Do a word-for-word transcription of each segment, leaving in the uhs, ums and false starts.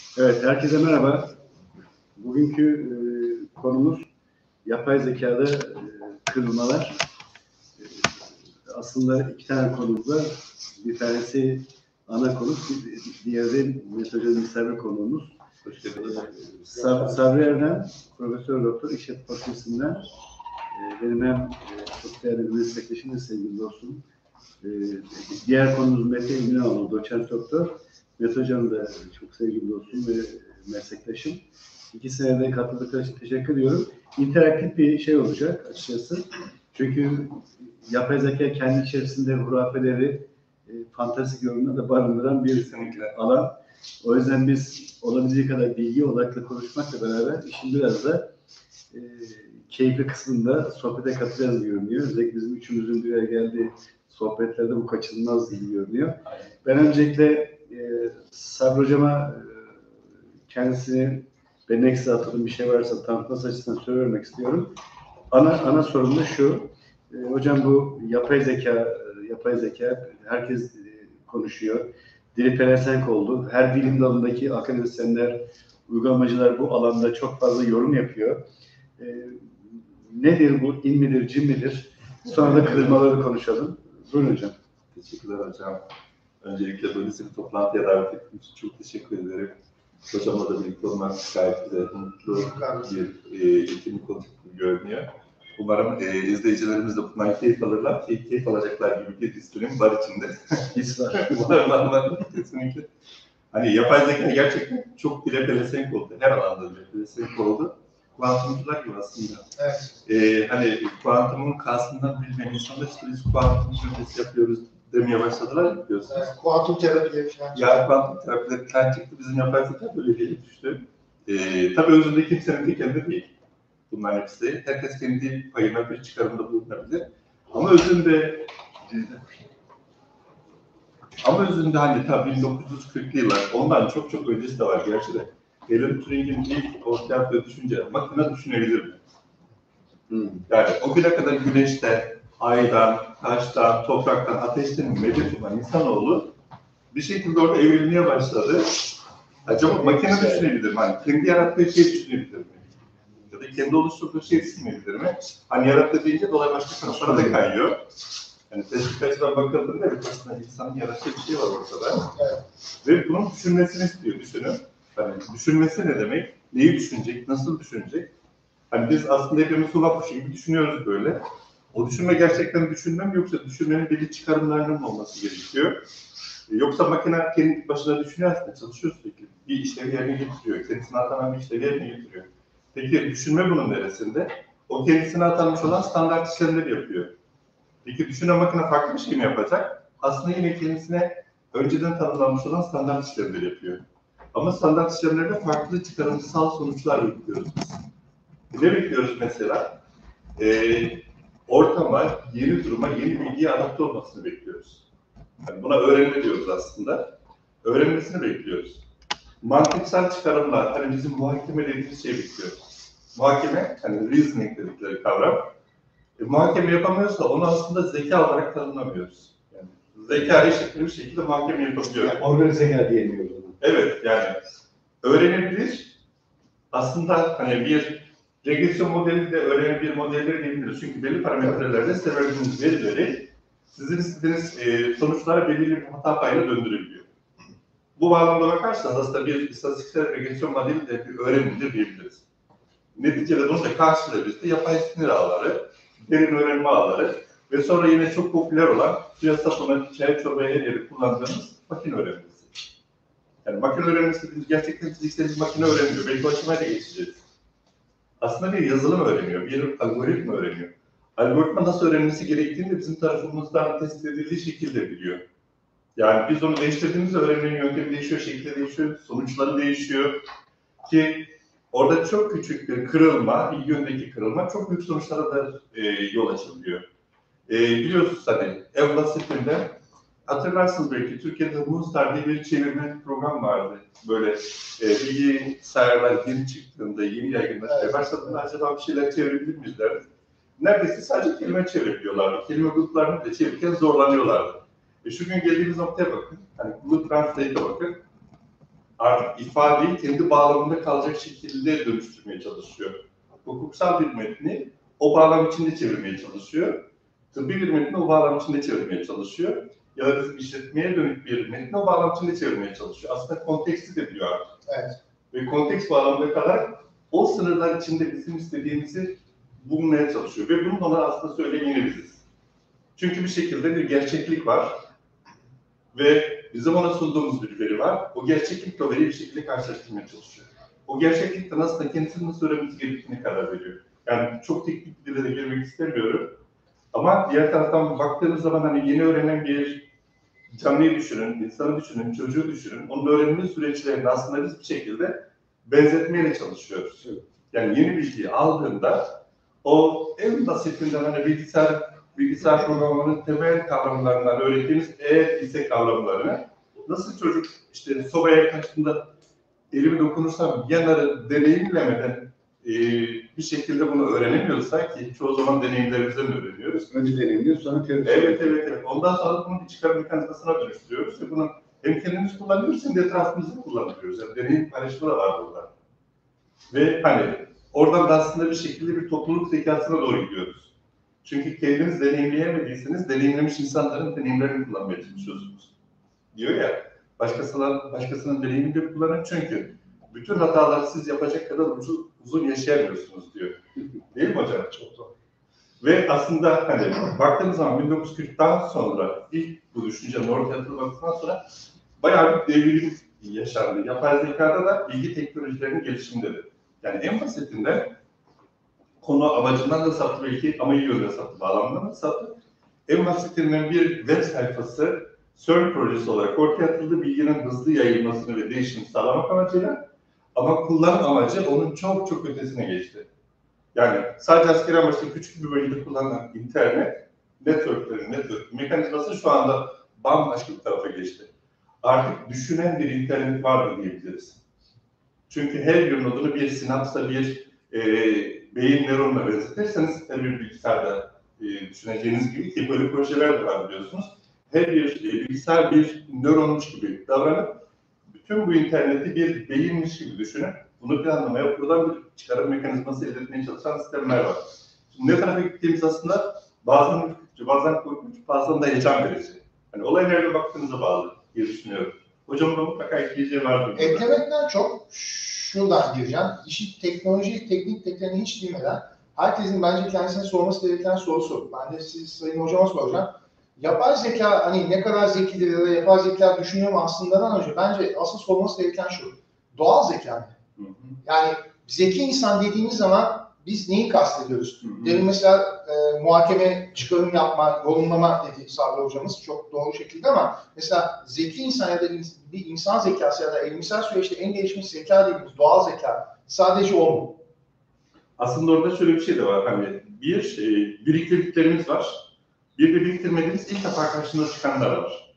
Evet, herkese merhaba. Bugünkü e, konumuz yapay zekada e, kırılmalar. E, aslında iki tane konumuz var. Bir tanesi ana konu, diğeri Mesut Hoca'nın misafir konuğumuz. Hoş geldiniz. Sab Sabri Erdem, Profesör Doktor İşletme Fakültesinden e, benim hem e, çok değerli bir meslektaşım ve sevgili dostum. E, diğer konumuz Mete İminoğlu, Doçent Doktor. Mete Hocam da çok sevgili dostum ve meslektaşım. İki senede katıldıkları için teşekkür ediyorum. İnteraktif bir şey olacak açıkçası. Çünkü yapay zeka kendi içerisinde hurafeleri, e, fantastik yorumları da barındıran bir Kesinlikle. alan. O yüzden biz olabildiği kadar bilgi odaklı konuşmakla beraber işin biraz da e, keyifli kısmında sohbete katacağız görünüyor. Özellikle bizim üçümüzün bir araya geldiği sohbetlerde bu kaçınılmaz gibi görünüyor. Ben öncelikle e, Sabri Hocama e, kendisini benim ekstra atladığım bir şey varsa tanıtması açısından söylemek istiyorum. Ana ana sorun da şu. E, hocam bu yapay zeka, yapay zeka herkes e, konuşuyor. Dili pelesenk oldu. Her bilim dalındaki akademisyenler, uygulamacılar bu alanda çok fazla yorum yapıyor. E, nedir bu? İn midir, cin midir? Sonra da kırılmaları konuşalım. Buyurun hocam. Teşekkürler hocam. Öncelikle böyle bir toplantıya davet ettiğiniz için çok teşekkür ederim. Hocamla da birlikte olmak gayet güzel, mutlu bir e, etkinlik olacak gibi görünüyor. Umarım e, izleyicilerimiz de bundan keyif alırlar, keyif, keyif alacaklar gibi bir disiplim var içinde. His var. Umarım anlar kesinlikle. Hani yapay zeka gerçekten çok bile pelesenk oldu. Her alanda bile pelesenk oldu. Kuantumcular gibi aslında. Evet. Ee, hani kuantumun kasından bilmeyen insanlar işte biz kuantum süresi yapıyoruz demeye başladılar biliyorsunuz. Evet, kuantum terapileri falan. Yani kuantum terapileri falan çıktı, bizim yapay zeka böyle gelip düştü. Ee, tabii özünde kimsenin tekelinde değil. Bunların hepsi. Herkes kendi payına bir çıkarımda bulunabilir. Ama özünde ama özünde hani tabii bin dokuz yüz kırklı yıllar, ondan çok çok öncesi de var gerçi de. Alan Turing'in ilk ortaya attığı düşünce, makine düşünebilir mi? Hmm. Yani o güne kadar güneşten, aydan, taştan, topraktan, ateşten medet olan insanoğlu bir şekilde orada evrilmeye başladı. Acaba makine düşünebilir mi? Hani kendi yarattığı şey düşünebilir mi? Ya da kendi oluşturduğu şey düşünebilir mi? Hani yarattığı deyince dolay başka taraflara da kayıyor. Yani teşvik açıdan bakıldığında evet aslında insanın yarattığı bir şey var ortada. Evet. Ve bunun düşünmesini istiyor, düşünün. Hani düşünmesi ne demek? Neyi düşünecek, nasıl düşünecek? Hani biz aslında hepimiz sulap kuşu gibi düşünüyoruz böyle. O düşünme gerçekten düşünme mi yoksa düşünmenin belli çıkarımlarının olması gerekiyor? Yoksa makine kendi başına düşünüyor aslında, çalışıyor sürekli. Bir işlevi yerine getiriyor, kendisine atanan bir işlevi yerine getiriyor. Peki düşünme bunun neresinde? O kendisine atanmış olan standart işlemleri yapıyor. Peki düşünen makine farklı bir şey mi yapacak? Aslında yine kendisine önceden tanımlanmış olan standart işlemleri yapıyor. Ama standart işlemlerde farklı çıkarımsal sonuçlar bekliyoruz biz. Ne bekliyoruz mesela? Ee, ortama, yeni duruma, yeni bilgiye adapte olmasını bekliyoruz. Yani buna öğrenme diyoruz aslında. Öğrenmesini bekliyoruz. Mantıksal çıkarımlar, hani bizim muhakeme dediğimiz şey bekliyoruz. Muhakeme, hani reasoning dedikleri kavram. E, muhakeme yapamıyorsa onu aslında zeka olarak tanımlamıyoruz. Yani zeka eşitli bir şekilde muhakeme yapabiliyor. Yani organize zeka diyemiyoruz ona. Evet, yani öğrenebilir. Aslında hani bir regresyon modeli de öğrenebilir modelleri diyebiliriz. Çünkü belli parametrelerde size verdiğiniz verileri sizin istediğiniz e, sonuçlara belirli bir hata payına döndürebiliyor. Bu bağlamda bakarsanız aslında bir istatistiksel regresyon modeli de bir öğrenilir diyebiliriz. Neticede bunun da karşılığı bizde yapay sinir ağları, derin öğrenme ağları ve sonra yine çok popüler olan suya sapına, çaya çorbaya her yeri kullandığımız makine öğrenmesi. Yani makine öğrenmesi biz gerçekten fiziksel bir makine öğrenmiyor. Belki aşamaya da geçeceğiz. Aslında bir yazılım öğreniyor, bir algoritma öğreniyor. Algoritma nasıl öğrenmesi gerektiğini de bizim tarafımızdan test edildiği şekilde biliyor. Yani biz onu değiştirdiğimizde öğrenmenin yöntemi değişiyor, şekli değişiyor, sonuçları değişiyor. Ki orada çok küçük bir kırılma, ilgi yönündeki kırılma çok büyük sonuçlara da e, yol açabiliyor. E, biliyorsunuz hani en basitinden hatırlarsınız belki Türkiye'de Moonstar diye bir çevirme program vardı. Böyle e, bilgisayarlar yeni çıktığında, yeni yaygınlaşmaya başladığında acaba bir şeyler çevirebilir miyiz derdi. Neredeyse sadece kelime çevirebiliyorlardı. Kelime gruplarını da çevirirken zorlanıyorlardı. E şu gün geldiğimiz noktaya bakın. Hani Google Translate'e bakın. artık ifadeyi kendi bağlamında kalacak şekilde dönüştürmeye çalışıyor. Hukuksal bir metni o bağlam içinde çevirmeye çalışıyor. Tıbbi bir metni o bağlam içinde çevirmeye çalışıyor. Ya da bizim işletmeye dönük bir metni o bağlam içinde çevirmeye çalışıyor. Aslında konteksti de biliyor artık. Evet. Ve konteks bağlamında kalarak o sınırlar içinde bizim istediğimizi bulmaya çalışıyor. Ve bunu bana aslında söyleyen yine biziz. Çünkü bir şekilde bir gerçeklik var. Ve bizim ona sunduğumuz bir veri var. O gerçeklikle o veriyi bir şekilde karşılaştırmaya çalışıyor. O gerçeklikten aslında kendisinin nasıl öğrenmesi gerektiğini karar veriyor. Yani çok teknik bir dile de girmek istemiyorum. Ama diğer taraftan baktığımız zaman hani yeni öğrenen bir canlıyı düşünün, insanı düşünün, çocuğu düşünün. Onun öğrenme süreçlerini aslında biz bir şekilde benzetmeye çalışıyoruz. Yani yeni bilgiyi aldığında o en basitinden hani bilgisayar, bilgisayar programının temel kavramlarından öğrettiğimiz E, ise kavramlarını nasıl çocuk işte sobaya yaklaştığında elimi dokunursam yanarı deneyimlemeden e, bir şekilde bunu öğrenemiyorsa ki çoğu zaman deneyimlerimizden öğreniyoruz. Önce deneyimliyoruz, sonra teori. Evet, evet, evet. Ondan sonra bunu bir çıkarım mekanizmasına dönüştürüyoruz ve bunu hem kendimiz kullanıyoruz hem de etrafımızda kullanıyoruz. Yani deneyim paylaşımı da var burada. Ve hani oradan da aslında bir şekilde bir topluluk zekasına doğru gidiyoruz. Çünkü kendiniz deneyimleyemediyseniz deneyimlemiş insanların deneyimlerini kullanmaya çalışıyorsunuz. Diyor ya, başkasının, başkasının deneyimini de kullanın çünkü bütün hataları siz yapacak kadar uzun, uzun yaşayamıyorsunuz diyor. Değil mi hocam? Çok zor. Ve aslında hani baktığımız zaman bin dokuz yüz kırktan sonra ilk bu düşüncenin ortaya atılmasından sonra bayağı bir devrim yaşandı. Yapay zekada da bilgi teknolojilerinin gelişimindedir. Yani en basitinden konu amacından da saptı belki ama iyi yönde saptı, bağlamından da saptı. En basitinden bir web sayfası CERN projesi olarak ortaya atıldı, bilginin hızlı yayılmasını ve değişimini sağlamak amacıyla ama kullanım amacı onun çok çok ötesine geçti. Yani sadece askeri amaçlı küçük bir bölgede kullanılan internet, networklerin, network mekanizması şu anda bambaşka bir tarafa geçti. Artık düşünen bir internet vardır diyebiliriz. Çünkü her bir nodunu bir sinapsla, bir e, beyin nöronuna benzetirseniz her bir bilgisayarda e, düşüneceğiniz gibi ki böyle projeler de var biliyorsunuz. Her bir e, bilgisayar bir nöronmuş gibi davranıp bütün bu interneti bir beyinmiş gibi düşünün. Bunu planlamaya, buradan bir çıkarım mekanizması elde etmeye çalışan sistemler var. Şimdi ne tarafa gittiğimiz aslında bazen ürkütücü, bazen korkunç, bazen de heyecan verici. Hani olay nerede baktığınıza bağlı diye düşünüyorum. Hocamın da mutlaka ekleyeceği vardır. Eklemekten çok şuradan gireceğim. İşi teknoloji, teknik detayını hiç bilmeden herkesin bence kendisine sorması gereken soru sor. Ben de siz Sayın Hocama soracağım. Yapay zeka hani ne kadar zekidir ya da yapay zeka düşünüyor mu aslındadan önce bence asıl sorması gereken şu. Doğal zeka mı? Hı hı. Yani zeki insan dediğimiz zaman biz neyi kastediyoruz? Hı hı. Demin mesela e, muhakeme, çıkarım yapma, yorumlama dedi Sabri Hocamız çok doğru şekilde ama mesela zeki insan ya da bir insan zekası ya da elimsel süreçte en gelişmiş zeka dediğimiz doğal zeka sadece o mu? Aslında orada şöyle bir şey de var. Hani bir e, biriktirdiklerimiz var. Bir de biriktirmediğimiz ilk defa karşımıza çıkanlar var.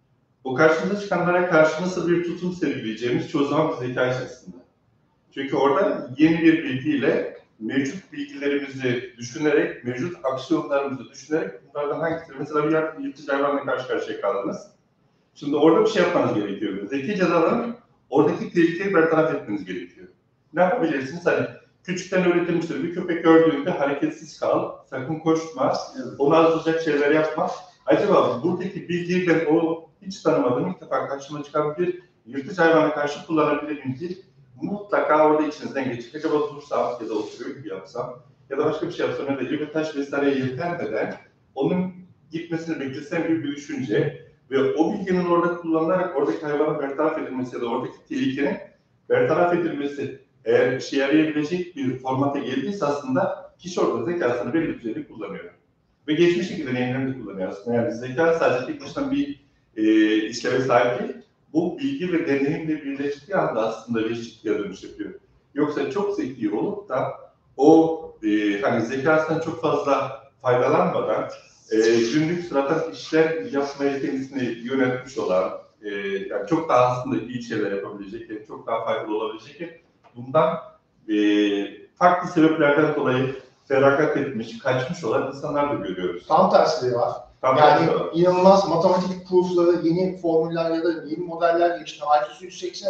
O karşımıza çıkanlara karşı nasıl bir tutum sergileyeceğimiz çoğu zaman bir zeka içerisinde. Çünkü orada yeni bir bilgiyle mevcut bilgilerimizi düşünerek, mevcut aksiyonlarımızı düşünerek bunlardan hangisi, mesela bir yırtıcı hayvanla karşı karşıya kaldınız. Şimdi orada bir şey yapmanız gerekiyor. Zekice davranıp oradaki tehlikeyi bertaraf etmeniz gerekiyor. Ne yapabilirsiniz? Hani küçükten öğretilmiştir. Bir köpek gördüğünde hareketsiz kal, sakın koşma, onu azaltacak şeyler yapma. Acaba buradaki bilgiyi ben o hiç tanımadığım, ilk defa karşıma çıkan bir yırtıcı hayvana karşı kullanabilir miyim? Mutlaka orada içinizden geçecek. Acaba dursam ya da oturuyor gibi yapsam ya da başka bir şey yapsam ya da elime taş vesaireye yeltenmeden onun gitmesini beklesem gibi bir düşünce ve o bilginin orada kullanılarak oradaki hayvanın bertaraf edilmesi ya da oradaki tehlikenin bertaraf edilmesi eğer işe yarayabilecek bir formata geldiyse aslında kişi orada zekasını belli bir düzeyde kullanıyor. Ve geçmişteki deneyimlerini de kullanıyor aslında. Yani zeka sadece tek başına bir e, işleve sahip değil. Bu bilgi ve deneyimle birleştiği anda aslında bir eşitliğe dönüş yapıyor. Yoksa çok zeki olup da o e, hani zekasından çok fazla faydalanmadan e, günlük sıradan işler yapmaya kendisini yönetmiş olan, e, yani çok daha aslında iyi şeyler yapabilecek, çok daha faydalı olabilecek, bundan e, farklı sebeplerden dolayı feragat etmiş, kaçmış olan insanlar da görüyoruz. Tam tersi var. Tam yani tersi var. inanılmaz matematik proofları, yeni formüller ya da yeni modeller geçti. I Q'su yüz seksen olur.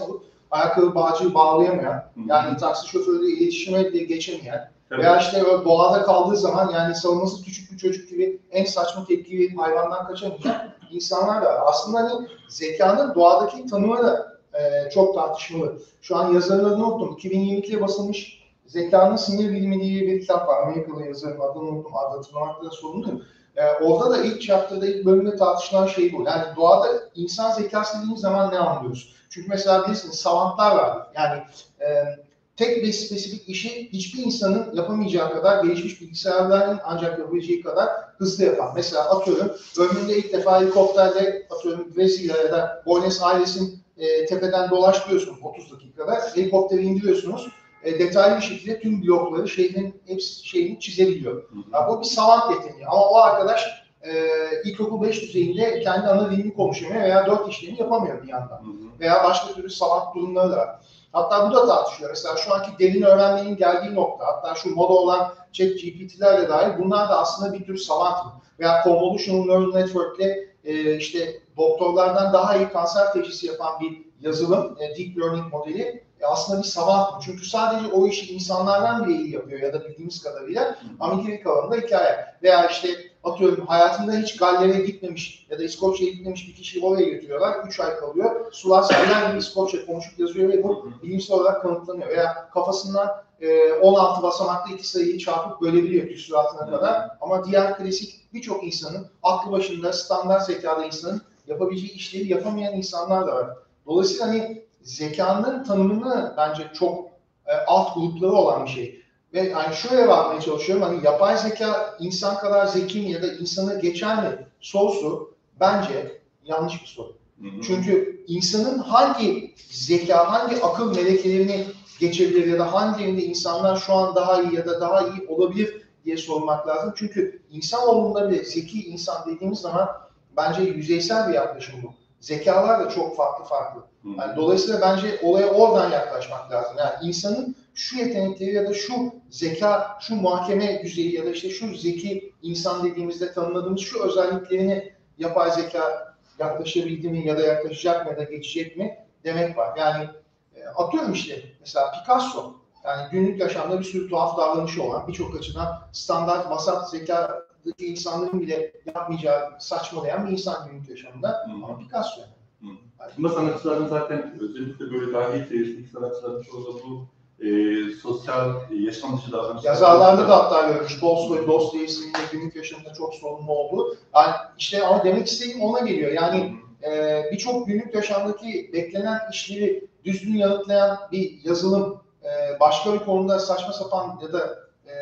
ayakkabı bağcığı bağlayamayan, yani taksi şoförüyle iletişime bile geçemeyen veya işte doğada kaldığı zaman yani savunması küçük bir çocuk gibi en saçma tepkiyi hayvandan kaçamayacak insanlar da var. Aslında hani zekanın doğadaki tanımı da e, çok tartışmalı. Şu an yazarın adını unuttum. iki bin yirmi ikide basılmış Zekanın Sinir Bilimi diye bir kitap var. Amerikalı yazarın adını unuttum. Adı hatırlamakta da sorumluyum. E, orada da ilk chapter'da, ilk bölümde tartışılan şey bu. Yani doğada insan zekası dediğimiz zaman ne anlıyoruz? Çünkü mesela bilirsiniz savantlar vardır. Yani e, tek bir spesifik işi hiçbir insanın yapamayacağı kadar, gelişmiş bilgisayarların ancak yapabileceği kadar hızlı yapan. Mesela atıyorum, ömründe ilk defa helikopterle atıyorum Brezilya ya da Buenos Aires'in e, tepeden dolaştırıyorsunuz otuz dakikada. Helikopteri indiriyorsunuz. E, detaylı bir şekilde tüm blokları, şehrin hepsi şeyini çizebiliyor. Yani bu bir savant yeteneği. Ama o arkadaş e, ilkokul beş düzeyinde kendi ana dilini konuşamıyor veya dört işlemi yapamıyor bir yandan. Veya başka türlü savant durumları da var. Hatta bu da tartışılıyor. Mesela şu anki derin öğrenmenin geldiği nokta, hatta şu moda olan ChatGPT'lerle dahil bunlar da aslında bir tür savant mı? Veya Convolutional Neural Network'le e, işte doktorlardan daha iyi kanser teşhisi yapan bir yazılım, e, Deep Learning modeli e, aslında bir savant mı? Çünkü sadece o işi insanlardan bile iyi yapıyor ya da bildiğimiz kadarıyla ama geri kalanında hikaye. Veya işte atıyorum hayatında hiç Galler'e gitmemiş ya da İskoçya'ya gitmemiş bir kişiyi oraya götürüyorlar. üç ay kalıyor. Sular sayılan gibi İskoçya konuşup yazıyor ve bu bilimsel olarak kanıtlanıyor. Veya kafasından e, on altı basamaklı iki sayıyı çarpıp bölebiliyor küsuratına kadar. Ama diğer klasik birçok insanın aklı başında standart zekada insanın yapabileceği işleri yapamayan insanlar da var. Dolayısıyla hani zekanın tanımını bence çok e, alt grupları olan bir şey. Ve yani şuraya bakmaya çalışıyorum, hani yapay zeka insan kadar zeki mi ya da insanı geçer mi sorusu bence yanlış bir soru. Hı hı. Çünkü insanın hangi zeka, hangi akıl melekelerini geçebilir ya da hangilerinde insanlar şu an daha iyi ya da daha iyi olabilir diye sormak lazım. Çünkü insanoğlunda bile zeki insan dediğimiz zaman bence yüzeysel bir yaklaşım bu. Zekalar da çok farklı farklı. Yani dolayısıyla bence olaya oradan yaklaşmak lazım. Yani insanın şu yetenekleri ya da şu zeka, şu muhakeme düzeyi ya da işte şu zeki insan dediğimizde tanımladığımız şu özelliklerini yapay zeka yaklaşabildi mi ya da yaklaşacak mı ya da geçecek mi demek var. Yani atıyorum işte mesela Picasso, yani günlük yaşamda bir sürü tuhaf davranışı olan, birçok açıdan standart vasat zekadaki insanların bile yapmayacağı saçmalayan bir insan günlük yaşamında. Hı. Ama Picasso yani. Ama sanatçıların zaten özellikle böyle daha iyi teoristik sanatçıların çoğu da bu e, sosyal e, yaşam dışı davranışlar. Yazarlarda da hatta görmüş. Tolstoy, Dostoyevski'nin günlük yaşamında çok sorunlu oldu. Yani işte ama demek istediğim ona geliyor. Yani e, birçok günlük yaşamdaki beklenen işleri düzgün yanıtlayan bir yazılım e, başka bir konuda saçma sapan ya da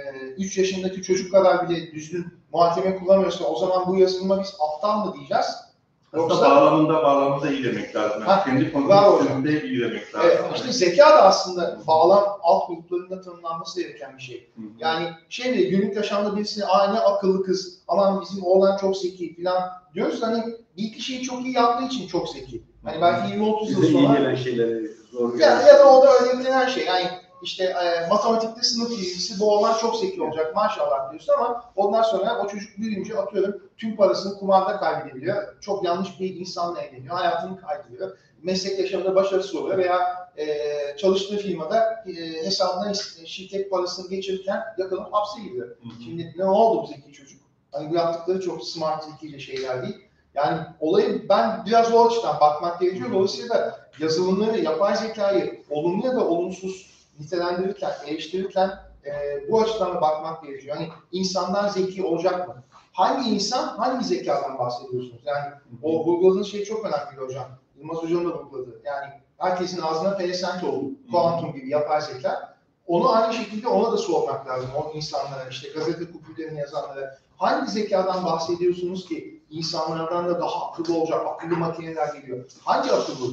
üç e, yaşındaki çocuk kadar bile düzgün muhakeme kullanmıyorsa o zaman bu yazılıma biz aptal mı diyeceğiz? Aslında Yoksa, bağlamında bağlamında iyi demek lazım. Yani kendi kontekstinde iyi demek lazım. Evet, işte zeka da aslında bağlam alt gruplarında tanımlanması gereken bir şey. Hı hı. Yani şey de günlük yaşamda birisine aa ne akıllı kız, aman bizim oğlan çok zeki falan diyoruz. Hani bir iki şeyi çok iyi yaptığı için çok zeki. Hani belki yirmi otuz yıl sonra. Bize iyi gelen şeyleri zor ya, ya da o da öğretilen şey. Yani işte e, matematikte sınıf birincisi, bu oğlan çok zeki olacak maşallah diyorsun ama ondan sonra o çocuk büyüyünce atıyorum tüm parasını kumarda kaybedebiliyor. Çok yanlış bir insanla evleniyor, hayatını kaybediyor. Meslek yaşamında başarısız oluyor veya e, çalıştığı firmada e, hesabına şirket parasını geçirirken yakalanıp hapse giriyor. Hı hı. Şimdi ne oldu bu zeki çocuk? Hani bu yaptıkları çok smart, zekice şeyler değil. Yani olayı ben biraz o açıdan bakmak gerekiyor. Dolayısıyla yazılımları, yapay zekayı olumlu ya da olumsuz nitelendirirken, eleştirirken e, bu açıdan da bakmak gerekiyor. Yani insanlar zeki olacak mı? Hangi insan, hangi zekadan bahsediyorsunuz? Yani o vurguladığınız şey çok önemli hocam. Yılmaz Hocam da vurguladı. Yani herkesin ağzına pelesenk oldu. Kuantum gibi yapay zeka. Onu aynı şekilde ona da sormak lazım. O insanlara, işte gazete kupürlerini yazanlara. Hangi zekadan bahsediyorsunuz ki insanlardan da daha akıllı olacak, akıllı makineler geliyor? Hangi akıllı?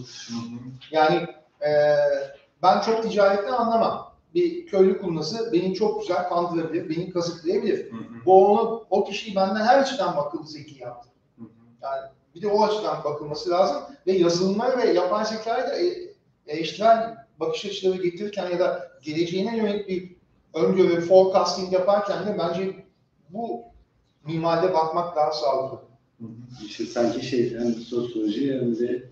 Yani e, ben çok ticaretten anlamam. Bir köylü kurnazı beni çok güzel kandırabilir, beni kazıklayabilir. Hı hı. Bu onu, o kişiyi benden her açıdan akıllı zeki yaptı. Hı hı. Yani bir de o açıdan bakılması lazım ve yazılımları ve yapay zekayı da eleştiren bakış açıları getirirken ya da geleceğine yönelik bir öngörü, forecasting yaparken de bence bu minvalde bakmak daha sağlıklı. İşte sanki şey hem sosyoloji hem de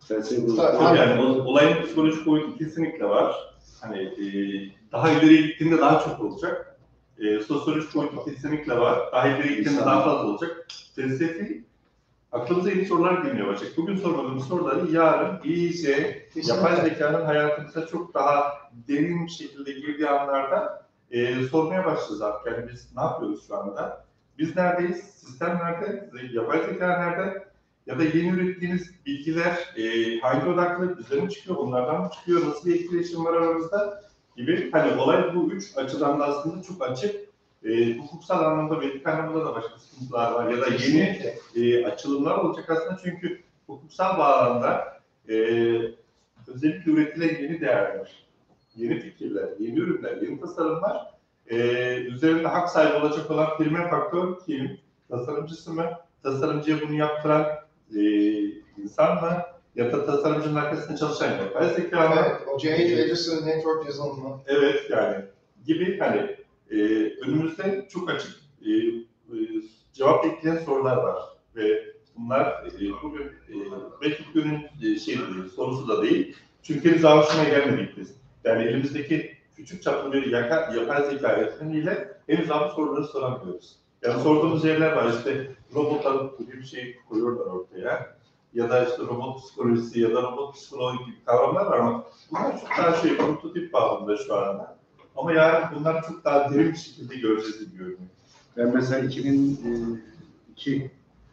Felsefe bu. Tabii. Yani o- olayın psikolojik boyutu kesinlikle var. Hani e, daha ileriye gittiğinde daha çok olacak. E, sosyolojik boyutu kesinlikle var. Daha ileriye gittiğinde daha fazla olacak. Felsefi aklımıza yeni sorular gelmeye başlayacak. Bugün sormadığımız soruları yarın iyice yapay zekanın hayatımıza çok daha derin bir şekilde girdiği anlarda e, sormaya başlayacağız artık. Yani biz ne yapıyoruz şu anda? Biz neredeyiz? Sistem nerede? Yapay zeka nerede? Ya da yeni ürettiğiniz bilgiler e, hangi odaklı, bizden mi çıkıyor, onlardan mı çıkıyor, nasıl bir etkileşim var aramızda gibi. Hani olay bu üç açıdan da aslında çok açık. E, hukuksal anlamda ve etik anlamda da başka sıkıntılar var ya da yeni e, açılımlar olacak aslında çünkü hukuksal bağlamda e, özellikle üretilen yeni değerler, yeni fikirler, yeni ürünler, yeni tasarımlar e, üzerinde hak sahibi olacak olan primer faktör kim? Tasarımcısı mı? Tasarımcıya bunu yaptıran e, insan mı? Ya da tasarımcının arkasında çalışan yapay zeka mı? Evet, o Cennet Edison Network yazılımı. Evet yani gibi hani e, önümüzde çok açık e, e, cevap bekleyen sorular var ve bunlar e, bugün e, belki bugünün e, şey değil, sorusu da değil. Çünkü henüz aşamaya gelmedik biz. Yani elimizdeki küçük çaplı bir yaka, yapay zeka eğitimiyle henüz bu soruları soramıyoruz. Yani sorduğumuz yerler var işte robotlar gibi bir şey koyuyorlar ortaya. Ya da işte robot psikolojisi ya da robot psikoloji gibi kavramlar var ama bunlar çok daha şey prototip bağlamında şu anda. Ama yarın bunlar çok daha derin bir şekilde göreceğiz gibi görünüyor. Ben mesela iki bin iki,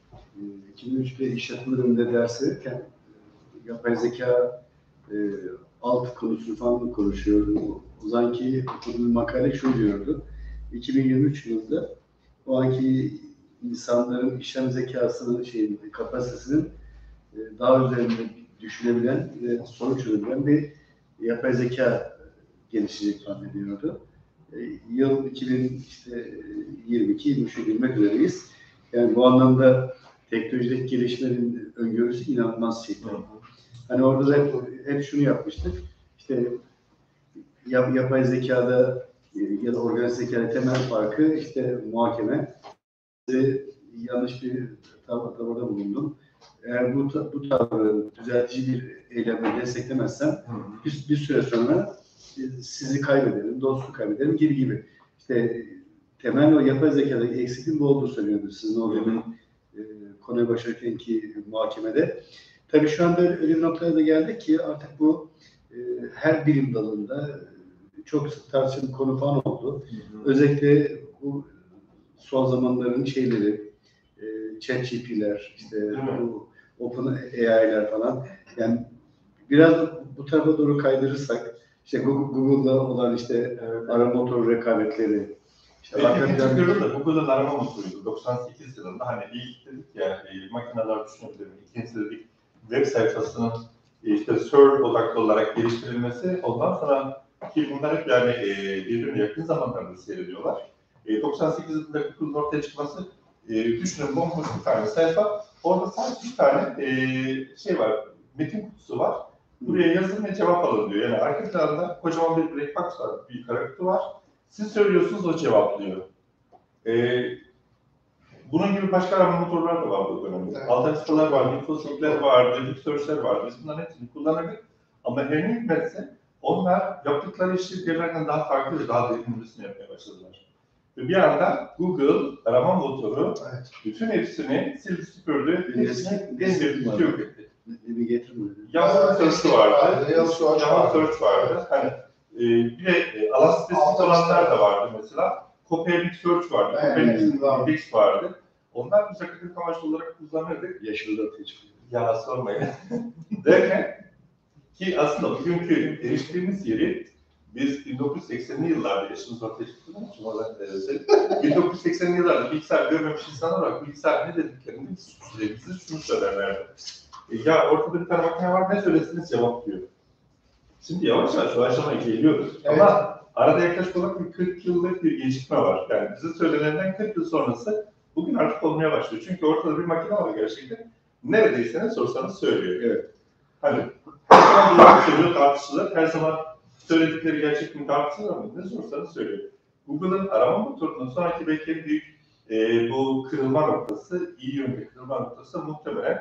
iki bin üçte işletme bölümünde ders verirken yapay zeka e, alt konusunu falan konuşuyordum. O zamanki okuduğum makale şu diyordu. iki bin yirmi üç yılında o anki insanların işlem zekasının şeyin kapasitesinin e, daha üzerinde düşünebilen ve sonuç çözebilen bir yapay zeka gelişecek zannediyordu. E, yıl iki bin yirmi iki yirmi üçe girmek üzereyiz. Yani bu anlamda teknolojideki gelişmenin öngörüsü inanılmaz şey. Hani orada da hep, hep şunu yapmıştık. İşte yap, yapay zekada ya da organize zekada temel farkı işte muhakeme. Yanlış bir tav tavırda bulundum. Eğer bu, bu tavrı düzeltici bir eylemle desteklemezsem bir, bir süre sonra sizi kaybederim, dostu kaybederim gibi gibi. İşte temel o yapay zekadaki eksikliğin bu olduğu söylüyordu sizin o demin e, konuya başlarken ki muhakemede. Tabii şu anda öyle bir noktaya da geldik ki artık bu e, her bilim dalında çok sık tartışılan konu falan oldu. Hı hı. Özellikle bu son zamanların şeyleri, e, ChatGPT'ler, işte bu OpenAI'ler falan. Yani biraz bu tarafa doğru kaydırırsak, işte Google'da olan işte evet, arama motoru rekabetleri, işte arkadan da Google'ın arama motoruydu doksan sekiz yılında hani ilk dedik ya e, makineler düşünebilir. İkincisi dedik web sayfasının işte search odaklı olarak geliştirilmesi. Ondan sonra ki bunlar hep yani e, birbirine yakın zamanlarda seyrediyorlar. E, doksan sekiz yılında Google'ın ortaya çıkması e, düşünün bomboş bir tane sayfa. Orada sadece bir tane e, şey var, metin kutusu var. Buraya yazın ve cevap alın diyor. Yani arka planda kocaman bir black box var, bir kara kutu var. Siz söylüyorsunuz, o cevaplıyor. Ee, bunun gibi başka arama motorlar da var bu dönemde. Evet. Alternatifler var, infoseekler var, deep search'ler var. Biz bunların hepsini kullanırdık. Ama her ne hikmetse onlar yaptıkları işi birbirlerinden daha farklı ve daha derinlemesine yapmaya başladılar. Ve bir anda Google arama motoru evet, bütün hepsini sildi süpürdü. Hepsini denizleri yok etti. Bir getirmedi. Yahoo Search vardı. Yahoo Search vardı. Hani e, bir de e, alan spesifik olanlar da vardı mesela. Copilot Search vardı. Copilot Index vardı. Onlar biz akademik amaçlı olarak kullanırdık. Yaşlı da ortaya çıkıyor. Ya sormayın. Derken ki aslında bugünkü eriştiğimiz yeri biz bin dokuz yüz seksenli yıllarda yaşımız ortaya çıktığımız için oradan özel. bin dokuz yüz seksenli yıllarda bilgisayar görmemiş insanlar olarak bilgisayar ne dediklerini bize şunu söylerlerdi. E, ya ortada bir tane makine var, ne söylesiniz cevap diyor. Şimdi yavaş yavaş o aşamaya geliyoruz. Evet. Ama arada yaklaşık olarak bir kırk yıllık bir gecikme var. Yani bize söylenenden kırk yıl sonrası bugün artık olmaya başlıyor. Çünkü ortada bir makine var gerçekten. Neredeyse ne sorsanız söylüyor. Evet. Hani her zaman söylüyor, tartışılır. Her zaman söyledikleri gerçek mi tartışılır ama ne sorsanız söylüyor. Google'ın arama motorunun sonraki belki büyük e, bu kırılma noktası, iyi yönde kırılma noktası muhtemelen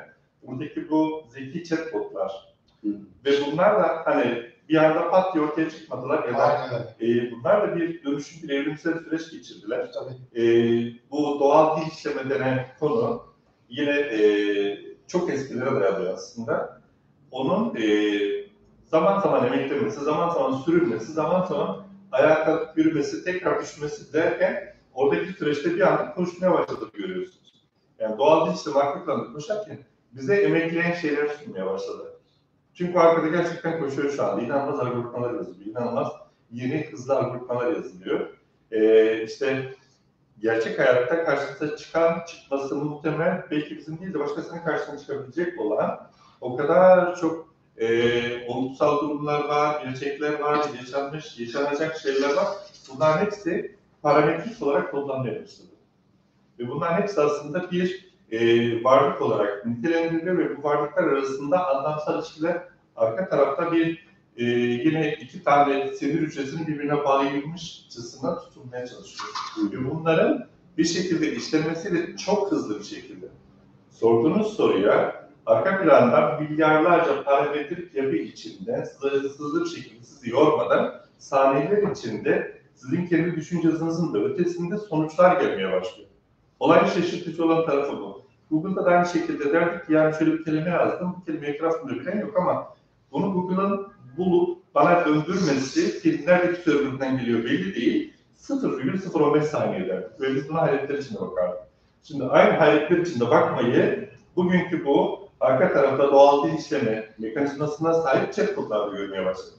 buradaki bu zeki chatbotlar. Hı. Ve bunlar da hani bir anda pat diye ortaya çıkmadılar ya da Aynen öyle. e, bunlar da bir dönüşüm, bir evrimsel süreç geçirdiler. Tabii. E, bu doğal dil işleme denen konu yine e, çok eskilere dayanıyor aslında. Onun e, zaman zaman emeklemesi, zaman zaman sürülmesi, zaman zaman ayağa kalkıp yürümesi, tekrar düşmesi derken oradaki süreçte bir anda konuşmaya başladığını görüyorsunuz. Yani doğal dil işleme arka planda konuşarken bize emekleyen şeyler sunmaya başladı. Çünkü arkada gerçekten koşuyor şu anda. İnanılmaz algoritmalar yazılıyor. İnanılmaz yeni hızlı algoritmalar yazılıyor. Ee, işte gerçek hayatta karşımıza çıkan, çıkması muhtemel, belki bizim değil de başkasının karşısına çıkabilecek olan o kadar çok e, olumsal durumlar var, gerçekler var, yaşanmış, yaşanacak şeyler var. Bunların hepsi parametrik olarak kullanılmaya başladı. Ve bunların hepsi aslında bir e, varlık olarak nitelendiriliyor ve bu varlıklar arasında anlamsal ilişkiler arka tarafta bir e, yine iki tane sinir hücresinin birbirine bağlıymışçasına tutulmaya çalışıyor. Ve bunların bir şekilde işlenmesiyle çok hızlı bir şekilde sorduğunuz soruya arka planda milyarlarca parametrik yapı içinde hızlı bir şekilde sizi yormadan saniyeler içinde sizin kendi düşünce hızınızın da ötesinde sonuçlar gelmeye başlıyor. Olay şaşırtıcı olan tarafı bu. Google'da da aynı şekilde derdik ki yani şöyle bir kelime yazdım, bu kelime etrafında bilen yok ama bunu Google'ın bulup bana döndürmesi filmlerdeki server'dan geliyor belli değil. sıfır virgül sıfır on beş saniyede ve biz buna hayretler içinde bakardık. Şimdi aynı hayretler içinde bakmayı bugünkü bu arka tarafta doğal dil işleme mekanizmasına sahip chatbotlarda görmeye başladık.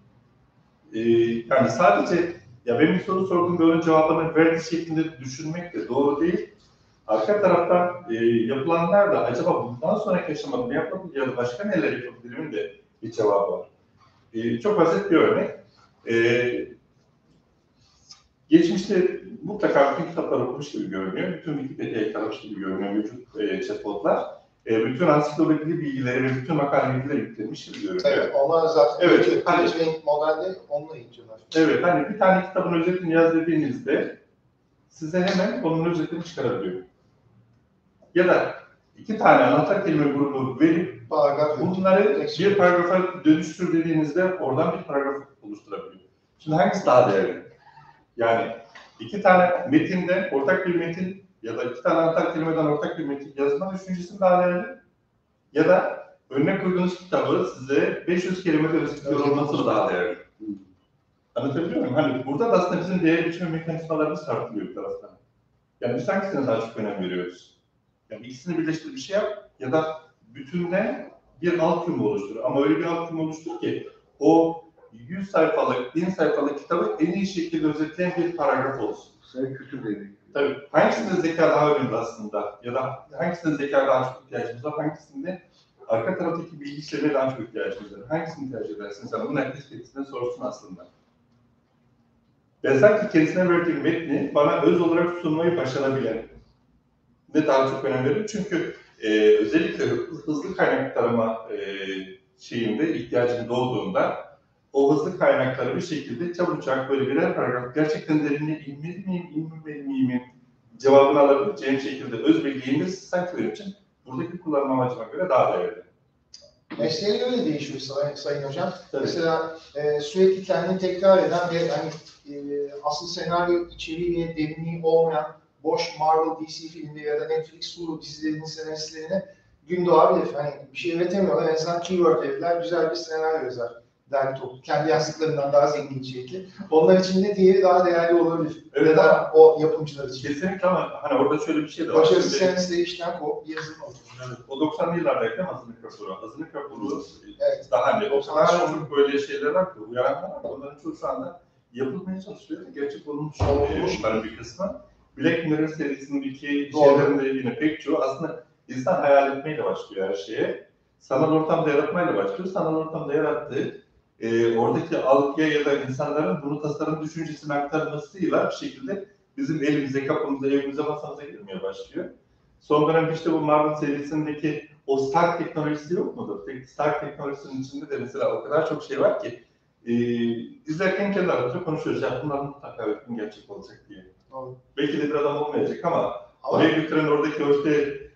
Ee, yani sadece ya benim bir soru sorduğum böyle cevaplarını verdiği şeklinde düşünmek de doğru değil. Arka tarafta e, yapılanlar da acaba bundan sonraki aşamada ne yapabilir ya da başka neler yapabilirimin de bir cevabı var. E, çok basit bir örnek. E, geçmişte mutlaka bütün kitaplar okumuş gibi görünüyor. Bütün Wikipedia'yı taramış gibi görünüyor mevcut e, chatbotlar. E, bütün ansiklopedi bilgileri ve bütün makale bilgileri yüklenmiş gibi görünüyor. Evet, onlar zaten evet, evet, hani, modelde onunla eğitiyorlar. Evet, hani bir tane kitabın özetini yaz dediğinizde size hemen onun özetini çıkarabiliyor. Ya da iki tane anahtar kelime grubu verip Paragraf bunları bir paragrafa dönüştür dediğinizde oradan bir paragraf oluşturabiliyor. Şimdi hangisi daha değerli? Yani iki tane metinden ortak bir metin ya da iki tane anahtar kelimeden ortak bir metin yazma düşüncesi mi daha değerli? Ya da önüne koyduğunuz kitabı size beş yüz kelimede özetliyor olması mı daha değerli? Anlatabiliyor muyum? Hani burada da aslında bizim değer biçimi mekanizmalarımız tartılıyor bir taraftan. Yani biz hangisine daha çok önem veriyoruz? Yani ikisini birleştir bir şey yap ya da bütünden bir alt küme oluştur. Ama öyle bir alt küme oluştur ki o yüz sayfalık, bin sayfalık kitabı en iyi şekilde özetleyen bir paragraf olsun. Sen kültür devri. Tabii. Hangisinde zeka daha önemli aslında? Ya da hangisinde zeka daha çok ihtiyacımız var? Hangisinde arka taraftaki bilgi işlemeye daha çok ihtiyacımız var? Hangisini tercih edersin? Sen bunu herkes kendisine sorsun aslında. Ben sanki kendisine verdiğim metni bana öz olarak sunmayı başarabilen ne daha çok önem veririm. Çünkü e, özellikle hızlı kaynak tarama e, şeyinde ihtiyacım doğduğunda o hızlı kaynakları bir şekilde çabucak böyle birer paragraf gerçekten derinliğe inmeli miyim, inmemeli miyim cevabını alabileceğim şekilde öz bilgiğimiz sanki benim için buradaki kullanma amacıma göre daha değerli. Mesleğe göre değişiyor sayın, sayın hocam. Tabii. Mesela e, sürekli kendini tekrar eden ve hani e, asıl senaryo içeriği ve derinliği olmayan boş Marvel, D C filmleri ya da Netflix, Hulu dizilerinin senaristlerine gün doğabilir. Hani bir şey üretemiyorlar. En azından keyword verirler. Güzel bir senaryo yazar. Dergi toplu. Kendi yazdıklarından daha zengin içerikli. Onlar için de diğeri daha değerli olabilir. Evet, ya da o yapımcılar için. Kesinlikle ama hani orada şöyle bir şey de var. Başarısız senaristleri işten o yazılım olur. Evet, o doksanlı yıllardaki hazırlık raporu. Hazırlık raporu Evet. daha hani o kadar doksanlar çok böyle şeyler var ki uyaranlar var ki onların çoğu şu anda yapılmaya çalışıyor. Gerçek olmuş onların bir kısmı. Black Mirror serisindeki şeylerin de yine pek çoğu aslında insan hayal etmeyle başlıyor her şeye. Sanal ortamda yaratmayla başlıyor. Sanal ortamda yarattığı e, oradaki algıya ya da insanların bunu tasarım düşüncesine aktarmasıyla bir şekilde bizim elimize, kapımıza, evimize, masamıza girmeye başlıyor. Son dönemde işte bu Marvel serisindeki o Stark teknolojisi yok mudur? Stark teknolojisinin içinde de mesela o kadar çok şey var ki e, izlerken kendi aramızda konuşuyoruz. Ya bunlar mutlaka öykün gerçek olacak diye. Doğru. Belki de bir adam olmayacak ama Ama oraya götüren oradaki o işte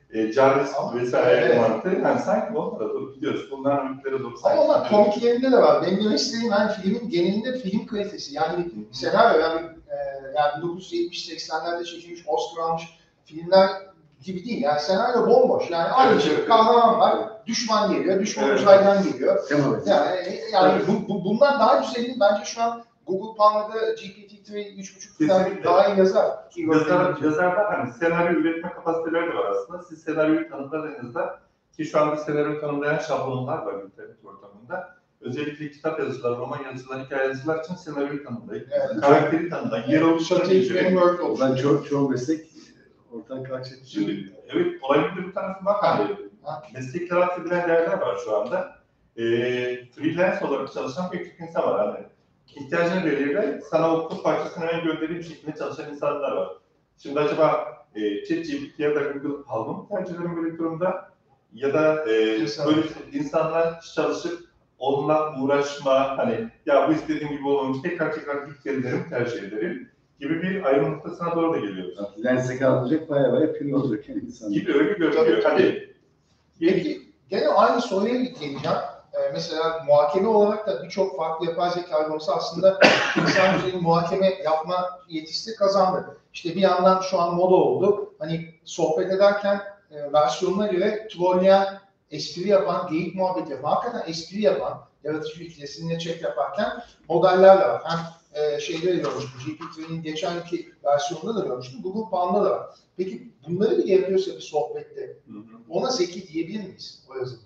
e, Jarvis Ama- vesaire evet. mantığı. Yani sanki onlara doğru gidiyoruz. Bunların ülkelere doğru Ama sanki onlar gidiyoruz. komiklerinde de var. Benim demek istediğim yani filmin genelinde film kalitesi. Yani bir senaryo yani, e, yani bin dokuz yüz yetmiş seksenlerde çekilmiş, Oscar almış filmler gibi değil. Yani senaryo bomboş. Yani aynı Evet, şey. evet. Kahraman var, düşman geliyor, düşman Evet. uzaydan geliyor. Tema ve- Yani, yani bu, bu, bundan daha güzelini bence şu an Google Palm'da G P T üç üç buçuk Kesinlikle. daha iyi yazar. Yazar, yazarlar hani senaryo üretme kapasiteleri de var aslında. Siz senaryoyu tanımladığınızda ki şu anda senaryo tanımlayan şablonlar var internet ortamında. Özellikle kitap yazıcılar, roman yazıcılar, hikaye yazıcılar için senaryoyu tanımlayın. Evet. Karakteri tanımlayın, yer oluşturun. Shuttle Framework olsun. Ben çok çok meslek ortak karşılaştım. Şimdi evet olayın bir tarafı var. Hani meslekler altı bilen değerler var şu anda. E, freelance olarak çalışan pek çok insan var. Hani ihtiyacını belirle, sana o kod parçasını hemen göndereyim şeklinde çalışan insanlar var. Şimdi acaba e, ChatGPT ya da Google Palm'ı mı tercih ederim böyle bir durumda? Ya da e, İnsan. böyle insanlar çalışıp onunla uğraşma, hani ya bu istediğim gibi olmamış, tekrar tekrar git geri derim, tercih ederim gibi bir ayrım noktasına doğru da geliyoruz. Lense kaldıracak baya baya pil olacak yani insan. Gibi öyle görünüyor. Tabii, Hani Peki gene aynı soruya geleceğim. Ee, mesela muhakeme olarak da birçok farklı yapay zeka uygulaması aslında insan üzerinde muhakeme yapma yetisi kazandı. İşte bir yandan şu an moda oldu. Hani sohbet ederken e, versiyonuna göre trolleyen, espri yapan, geyik muhabbeti yapan, hakikaten espri yapan, yaratıcı bir kesinlikle check yaparken modeller de var. Hem e, şeyde de görmüştüm, G P T'nin geçen yılki versiyonunda da görmüştüm, Google Palm'da da var. Peki bunları bile yapıyorsa bir sohbette, hı hı. ona zeki diyebilir miyiz o yazılımı?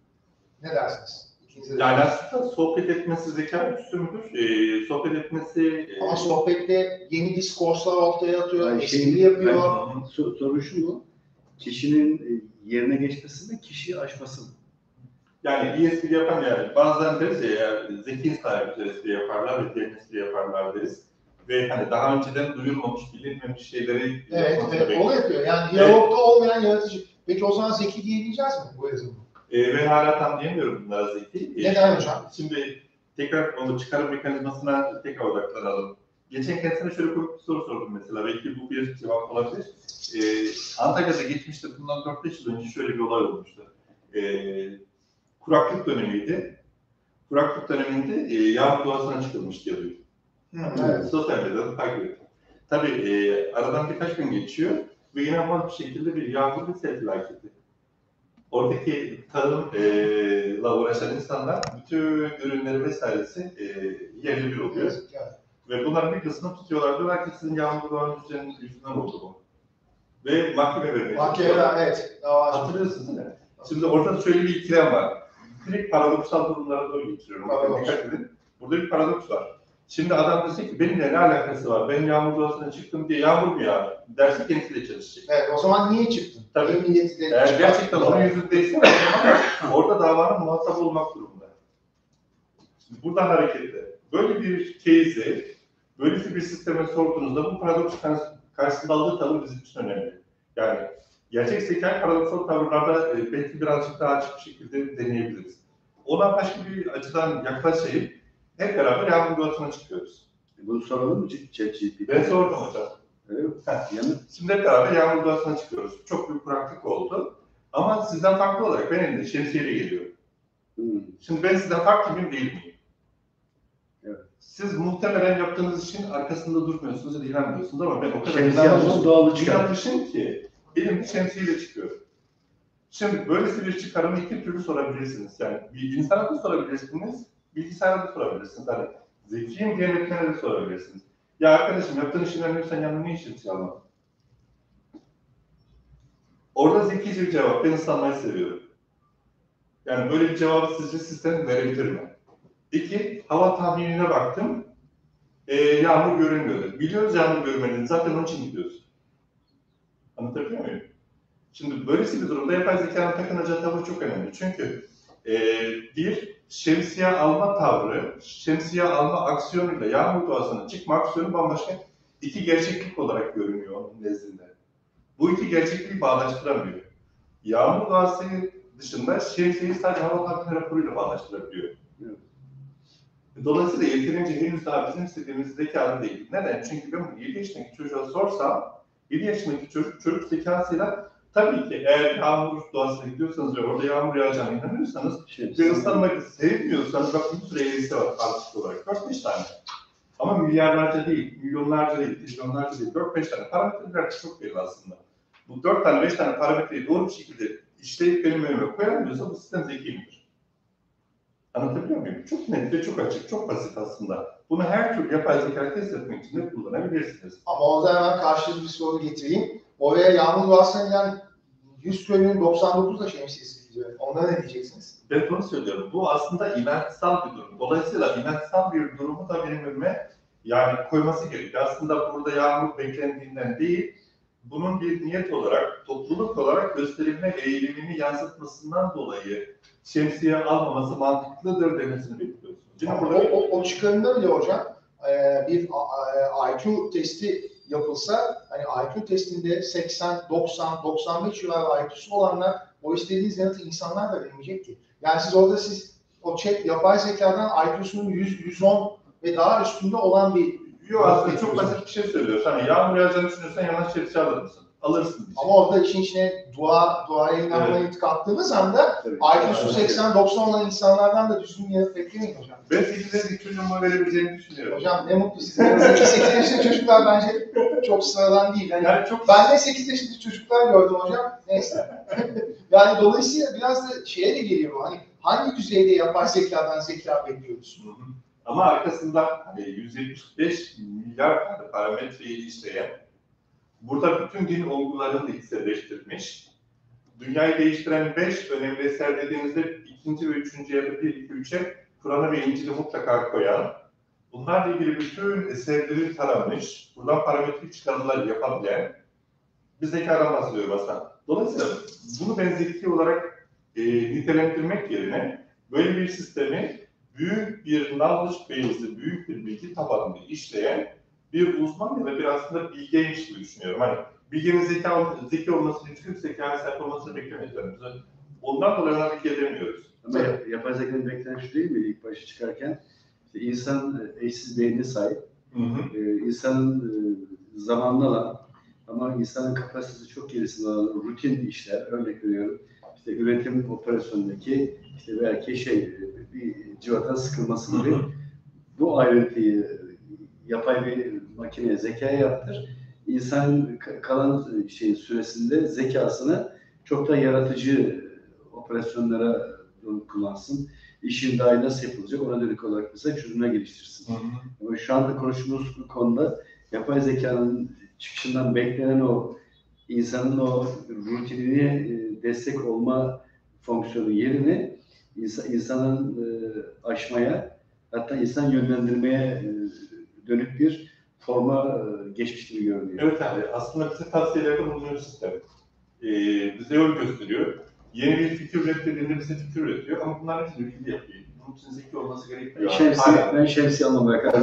Ne dersiniz? İkinize de. Yani aslında sohbet etmesi zeka üstü müdür? Ee, sohbet etmesi... Ama E, sohbette yeni diskurslar ortaya atıyor, Yani espri şeyin- yapıyor. ben- sor- Soru şu mu? Kişinin e, yerine geçmesi mi, kişiyi aşması mı? yani iyi espri yapan yani bazen deriz ya, ya zeki insanlar güzel espri yaparlar ve derin espri yaparlar deriz. Ve hani daha önceden duyulmamış, bilinmemiş şeyleri Evet, yapmasını evet, bekliyoruz. onu yapıyor. Yani diyalogda olmayan yaratıcı. Peki o zaman zeki diyebileceğiz mi bu yazılımı? Ee, ve hala tam diyemiyorum bunlara zeki. Ee, Neden hocam? Şimdi tekrar onu çıkarım mekanizmasına tekrar odaklanalım. Geçen kendisine şöyle komik bir soru sordum mesela. Belki bu bir cevap olabilir. Ee, Antalya'da geçmişte bundan dört beş yıl önce şöyle bir olay olmuştu. Ee, kuraklık dönemiydi. Kuraklık döneminde e, yağmur doğasına çıkılmış diye duydum. Hı, Evet. evet. Sosyal medyadan takip ettim. Tabii e, aradan birkaç gün geçiyor ve inanılmaz bir şekilde bir yağmur ve sel felaketi. Oradaki tarımla uğraşan insanlar bütün ürünleri vesairesi e, yerli bir oluyor. Yazık yani. Ve bunların bir kısmını tutuyorlar. Diyorlar ki sizin yağmur doğanın üzerinin yüzünden oldu bu. Ve mahkeme vermeye Mahkemeler, evet. Dava. Hatırlıyorsunuz değil mi? Şimdi orada şöyle bir ikilem var. Direkt paradoksal durumlara doğru getiriyorum. Paradoks. Dikkat edin. Burada bir paradoks var. Şimdi adam dese ki benimle ne alakası var? Ben yağmur doğasına çıktım diye yağmur mu yağar? Dersi kendisiyle çalışacak. Evet, o zaman niye çıktın? Tabii. Benim milleti de Eğer çıkar. gerçekten onun yüzündeyse o zaman orada davanın muhatabı olmak durumunda. Şimdi buradan hareketle böyle bir case'i, böylesi bir sisteme sorduğunuzda bu paradoks karşısında aldığı tavır bizim için önemli. Yani gerçek zeka paradoksal tavırlarda e, belki birazcık daha açık bir şekilde deneyebiliriz. Ona başka bir açıdan yaklaşayım, hep beraber yağmur doğasına çıkıyoruz. Bunu soralım mı ChatGPT? Ben sordum hocam. Öyle mi? Heh. Yanıt. Şimdi hep beraber yağmur doğasına çıkıyoruz. Çok büyük kuraklık oldu. Ama sizden farklı olarak ben elimde şemsiyeyle geliyorum. Hmm. Şimdi ben sizden farklı mıyım değil miyim? Evet. Siz muhtemelen yaptığınız işin arkasında durmuyorsunuz ya da inanmıyorsunuz ama ben o kadar Şemsiye almanın doğalı çıkar. inanmışım ki elimde şemsiyeyle çıkıyorum. Şimdi böylesi bir çıkarımı iki türlü sorabilirsiniz. Yani bir insana da sorabilirsiniz, bilgisayara da sorabilirsiniz. Hani zekiyim diye metnine de sorabilirsiniz. Ya arkadaşım yaptığın işin inanmıyorsan yanına ne işin almadın? Orada zekice bir cevap. Ben ıslanmayı seviyorum. Yani böyle bir cevabı sizce sistem verebilir mi? İki, hava tahminine baktım. Ee, yağmur görünmüyordu. Biliyoruz yağmur görmediğini. Zaten onun için gidiyoruz. Anlatabiliyor muyum? Şimdi böylesi bir durumda yapay zekanın takınacağı tavır çok önemli. Çünkü e, bir, şemsiye alma tavrı, şemsiye alma aksiyonuyla yağmur doğasına çıkma aksiyonu bambaşka iki gerçeklik olarak görünüyor onun nezdinde. Bu iki gerçekliği bağdaştıramıyor. Yağmur doğası dışında şemsiyeyi sadece hava tahmini raporuyla bağdaştırabiliyor. Evet. Dolayısıyla yeterince henüz daha bizim istediğimiz zekalı değil. Neden? Çünkü ben bunu yedi yaşındaki çocuğa sorsam, yedi yaşındaki çocuk çocuk zekasıyla Tabii ki eğer yağmur doğasına gidiyorsanız ve orada yağmur yağacağına inanıyorsanız Şey, ve ıslanmayı sevmiyorsanız bakın bir sürü eğrisi var artık olarak. dört beş tane. Ama milyarlarca değil, milyonlarca değil, trilyonlarca değil, dört beş tane. Parametreler çok belli aslında. Bu dört tane, beş tane parametreyi doğru bir şekilde işleyip benim önüme koyamıyorsa bu sistem zeki midir? Anlatabiliyor muyum? Çok net ve çok açık, çok basit aslında. Bunu her türlü yapay zeka test etmek için de kullanabilirsiniz. Ama orada hemen karşılıklı bir soru getireyim. Oraya yağmur duasına giden yüz köyünün doksan dokuz da şemsiyesi gidiyor. Ona ne diyeceksiniz? Ben bunu söylüyorum. Bu aslında inançsal bir durum. Dolayısıyla inançsal bir durumu da benim önüme yani koyması gerekiyor. Aslında burada yağmur beklendiğinden değil, bunun bir niyet olarak, topluluk olarak gösterilme eğilimini yansıtmasından dolayı şemsiye almaması mantıklıdır demesini bekliyorsunuz. Şimdi O, burada o, o çıkarımda bile hocam e, bir I Q testi yapılsa, hani I Q testinde seksen, doksan, doksan beş civarı I Q'su olanlar o istediğiniz yanıtı insanlar da vermeyecek ki. Yani siz orada siz o chat yapay zekadan I Q'sunun yüz, yüz on ve daha üstünde olan bir Yok aslında çok basit bir şey söylüyorsun. Hani yağmur yağacağını düşünüyorsan yanlış şemsiye alır mısın? Alırsın diyecek. ama orada işin içine dua, duaya inanmayı Evet. kattığınız anda Tabii. I Q'su seksen doksan olan insanlardan da düzgün yanıt beklemeyin hocam. Ben sekiz yaşındaki çocuğuma verebileceğimi düşünüyorum. Hocam ne mutlu size. Yanınızdaki sekiz yaşındaki çocuklar bence çok sıradan değil. Yani Yani çok ben de sekiz yaşındaki çocuklar gördüm hocam. Neyse. Yani dolayısıyla biraz da şeye de geliyor bu. Hani hangi düzeyde yapay zekadan zeka bekliyoruz? Hı hı. Ama arkasında hani yüz yetmiş beş milyar tane parametreyi işleyen, burada bütün din olgularını da içselleştirmiş, dünyayı değiştiren beş önemli eser dediğimizde ikinci ve üçüncü ya da bir, iki, üçe Kur'an'ı ve İncil'i mutlaka koyan, bunlarla ilgili bütün eserleri taramış, buradan parametrik çıkarımlar yapabilen bir zekadan bahsediyorum aslında. Dolayısıyla bunu ben zeki olarak e, nitelendirmek yerine böyle bir sistemi büyük bir knowledge base'i, büyük bir bilgi tabanını işleyen bir uzman ya da bir aslında bilgeymiş gibi düşünüyorum. Hani bilginin zeka, zeki olması, yüksek zekaya sahip olmasını beklemeyiz. Ondan dolayı ona bilgi edemiyoruz. Ama yap- yapay zekanın beklenen şu değil mi ilk başta çıkarken? İşte insan e, eşsiz beynine sahip, Hı hı. e, insanın e, zamanlı alan ama insanın kapasitesi çok gerisinde olan rutin işler, örnek veriyorum. İşte üretim operasyonundaki işte belki şey bir civata sıkılması gibi Hı hı. bu ayrıntıyı yapay bir makineye zekaya yaptır. İnsanın ka- kalan şey süresinde zekasını çok da yaratıcı operasyonlara kullansın. İşin dahi nasıl yapılacak ona dönük olarak mesela çözümler geliştirsin. Hı hı. Ama şu anda konuştuğumuz konuda yapay zekanın çıkışından beklenen o insanın o rutinine e, destek olma fonksiyonu yerine insan, insanın e, aşmaya hatta insan yönlendirmeye e, dönük bir forma e, geçmiş gibi görünüyor. Evet abi, aslında bize tavsiyelerde bulunuyor sistem. Ee, bize yol gösteriyor. Yeni bir fikir ürettiğinde bize fikir üretiyor ama bunlar hepsini ülkede yapıyor. Bunun için zeki olması gerekiyor. Şemsiye, ben şemsiye almamaya karar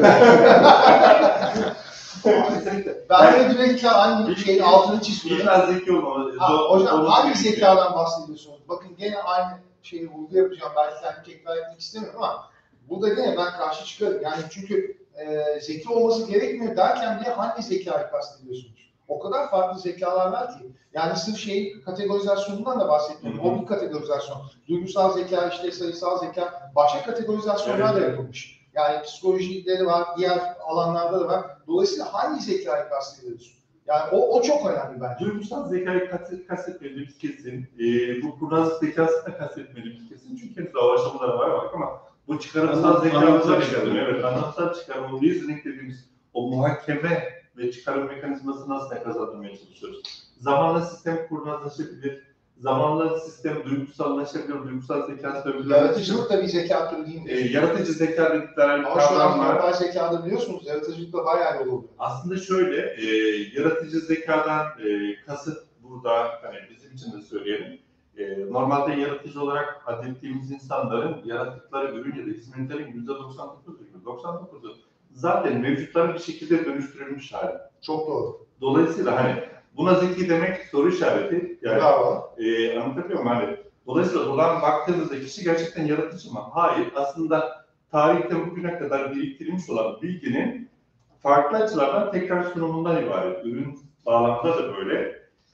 Kesinlikle. Ben de direkt aynı şeyin altını çiziyorum. İlla zeki olmalı. Ha, Do- hocam doğru hangi gerekiyor. zekadan bahsediyorsunuz? Bakın gene aynı şeyi vurgu yapacağım. Belki kendi tekrar etmek istemiyorum ama burada gene ben karşı çıkarım. Yani çünkü e, zeki olması gerekmiyor derken bile hangi zekayı kastediyorsunuz? O kadar farklı zekalar var ki. Yani sırf şey kategorizasyonundan da bahsetmiyorum. Hı hı. O bir kategorizasyon. Duygusal zeka, işte sayısal zeka, başka kategorizasyonlar Evet. da yapılmış. Yani psikolojileri var, diğer alanlarda da var. Dolayısıyla hangi zekayı kastediyoruz? Yani o, o çok önemli bence. Duygusal zekayı kastet, kastetmediğimiz kesin. Ee, bu kurnaz zekasını da kastetmediğimiz kesin. Çünkü henüz daha aşamaları var bak ama bu çıkarımsal Anlam- zekamıza anlamsal çıkarım. çıkarım. Evet, anlamsal çıkarım. Reasoning dediğimiz o muhakeme ve çıkarım mekanizmasını aslında kazandırmaya çalışıyoruz. Zamanla sistem kurnazlaşabilir. Zamanla sistem duygusallaşabilir. Duygusal zekası övgüler. Yaratıcılık da bir zeka türü değil mi? Ee, yaratıcı zeka dedikleri bir Ama şu kavram an var. yapay zekada biliyorsunuz yaratıcılıkla bayağı yol oluyor. Aslında şöyle, e, yaratıcı zekadan e, kasıt burada, hani bizim için de söyleyelim. E, normalde yaratıcı olarak adettiğimiz insanların yarattıkları ürün ya da hizmetlerin yüzde doksan dokuz virgül doksan dokuzu zaten mevcutların bir şekilde dönüştürülmüş hali. Çok doğru. Dolayısıyla hani buna zeki demek soru işareti. Yani Bravo. e, anlatabiliyor muyum? Hani, dolayısıyla buradan baktığımızda kişi gerçekten yaratıcı mı? Hayır. Aslında tarihten bugüne kadar biriktirilmiş olan bilginin farklı açılardan tekrar sunumundan ibaret. Ürün bağlamında da böyle.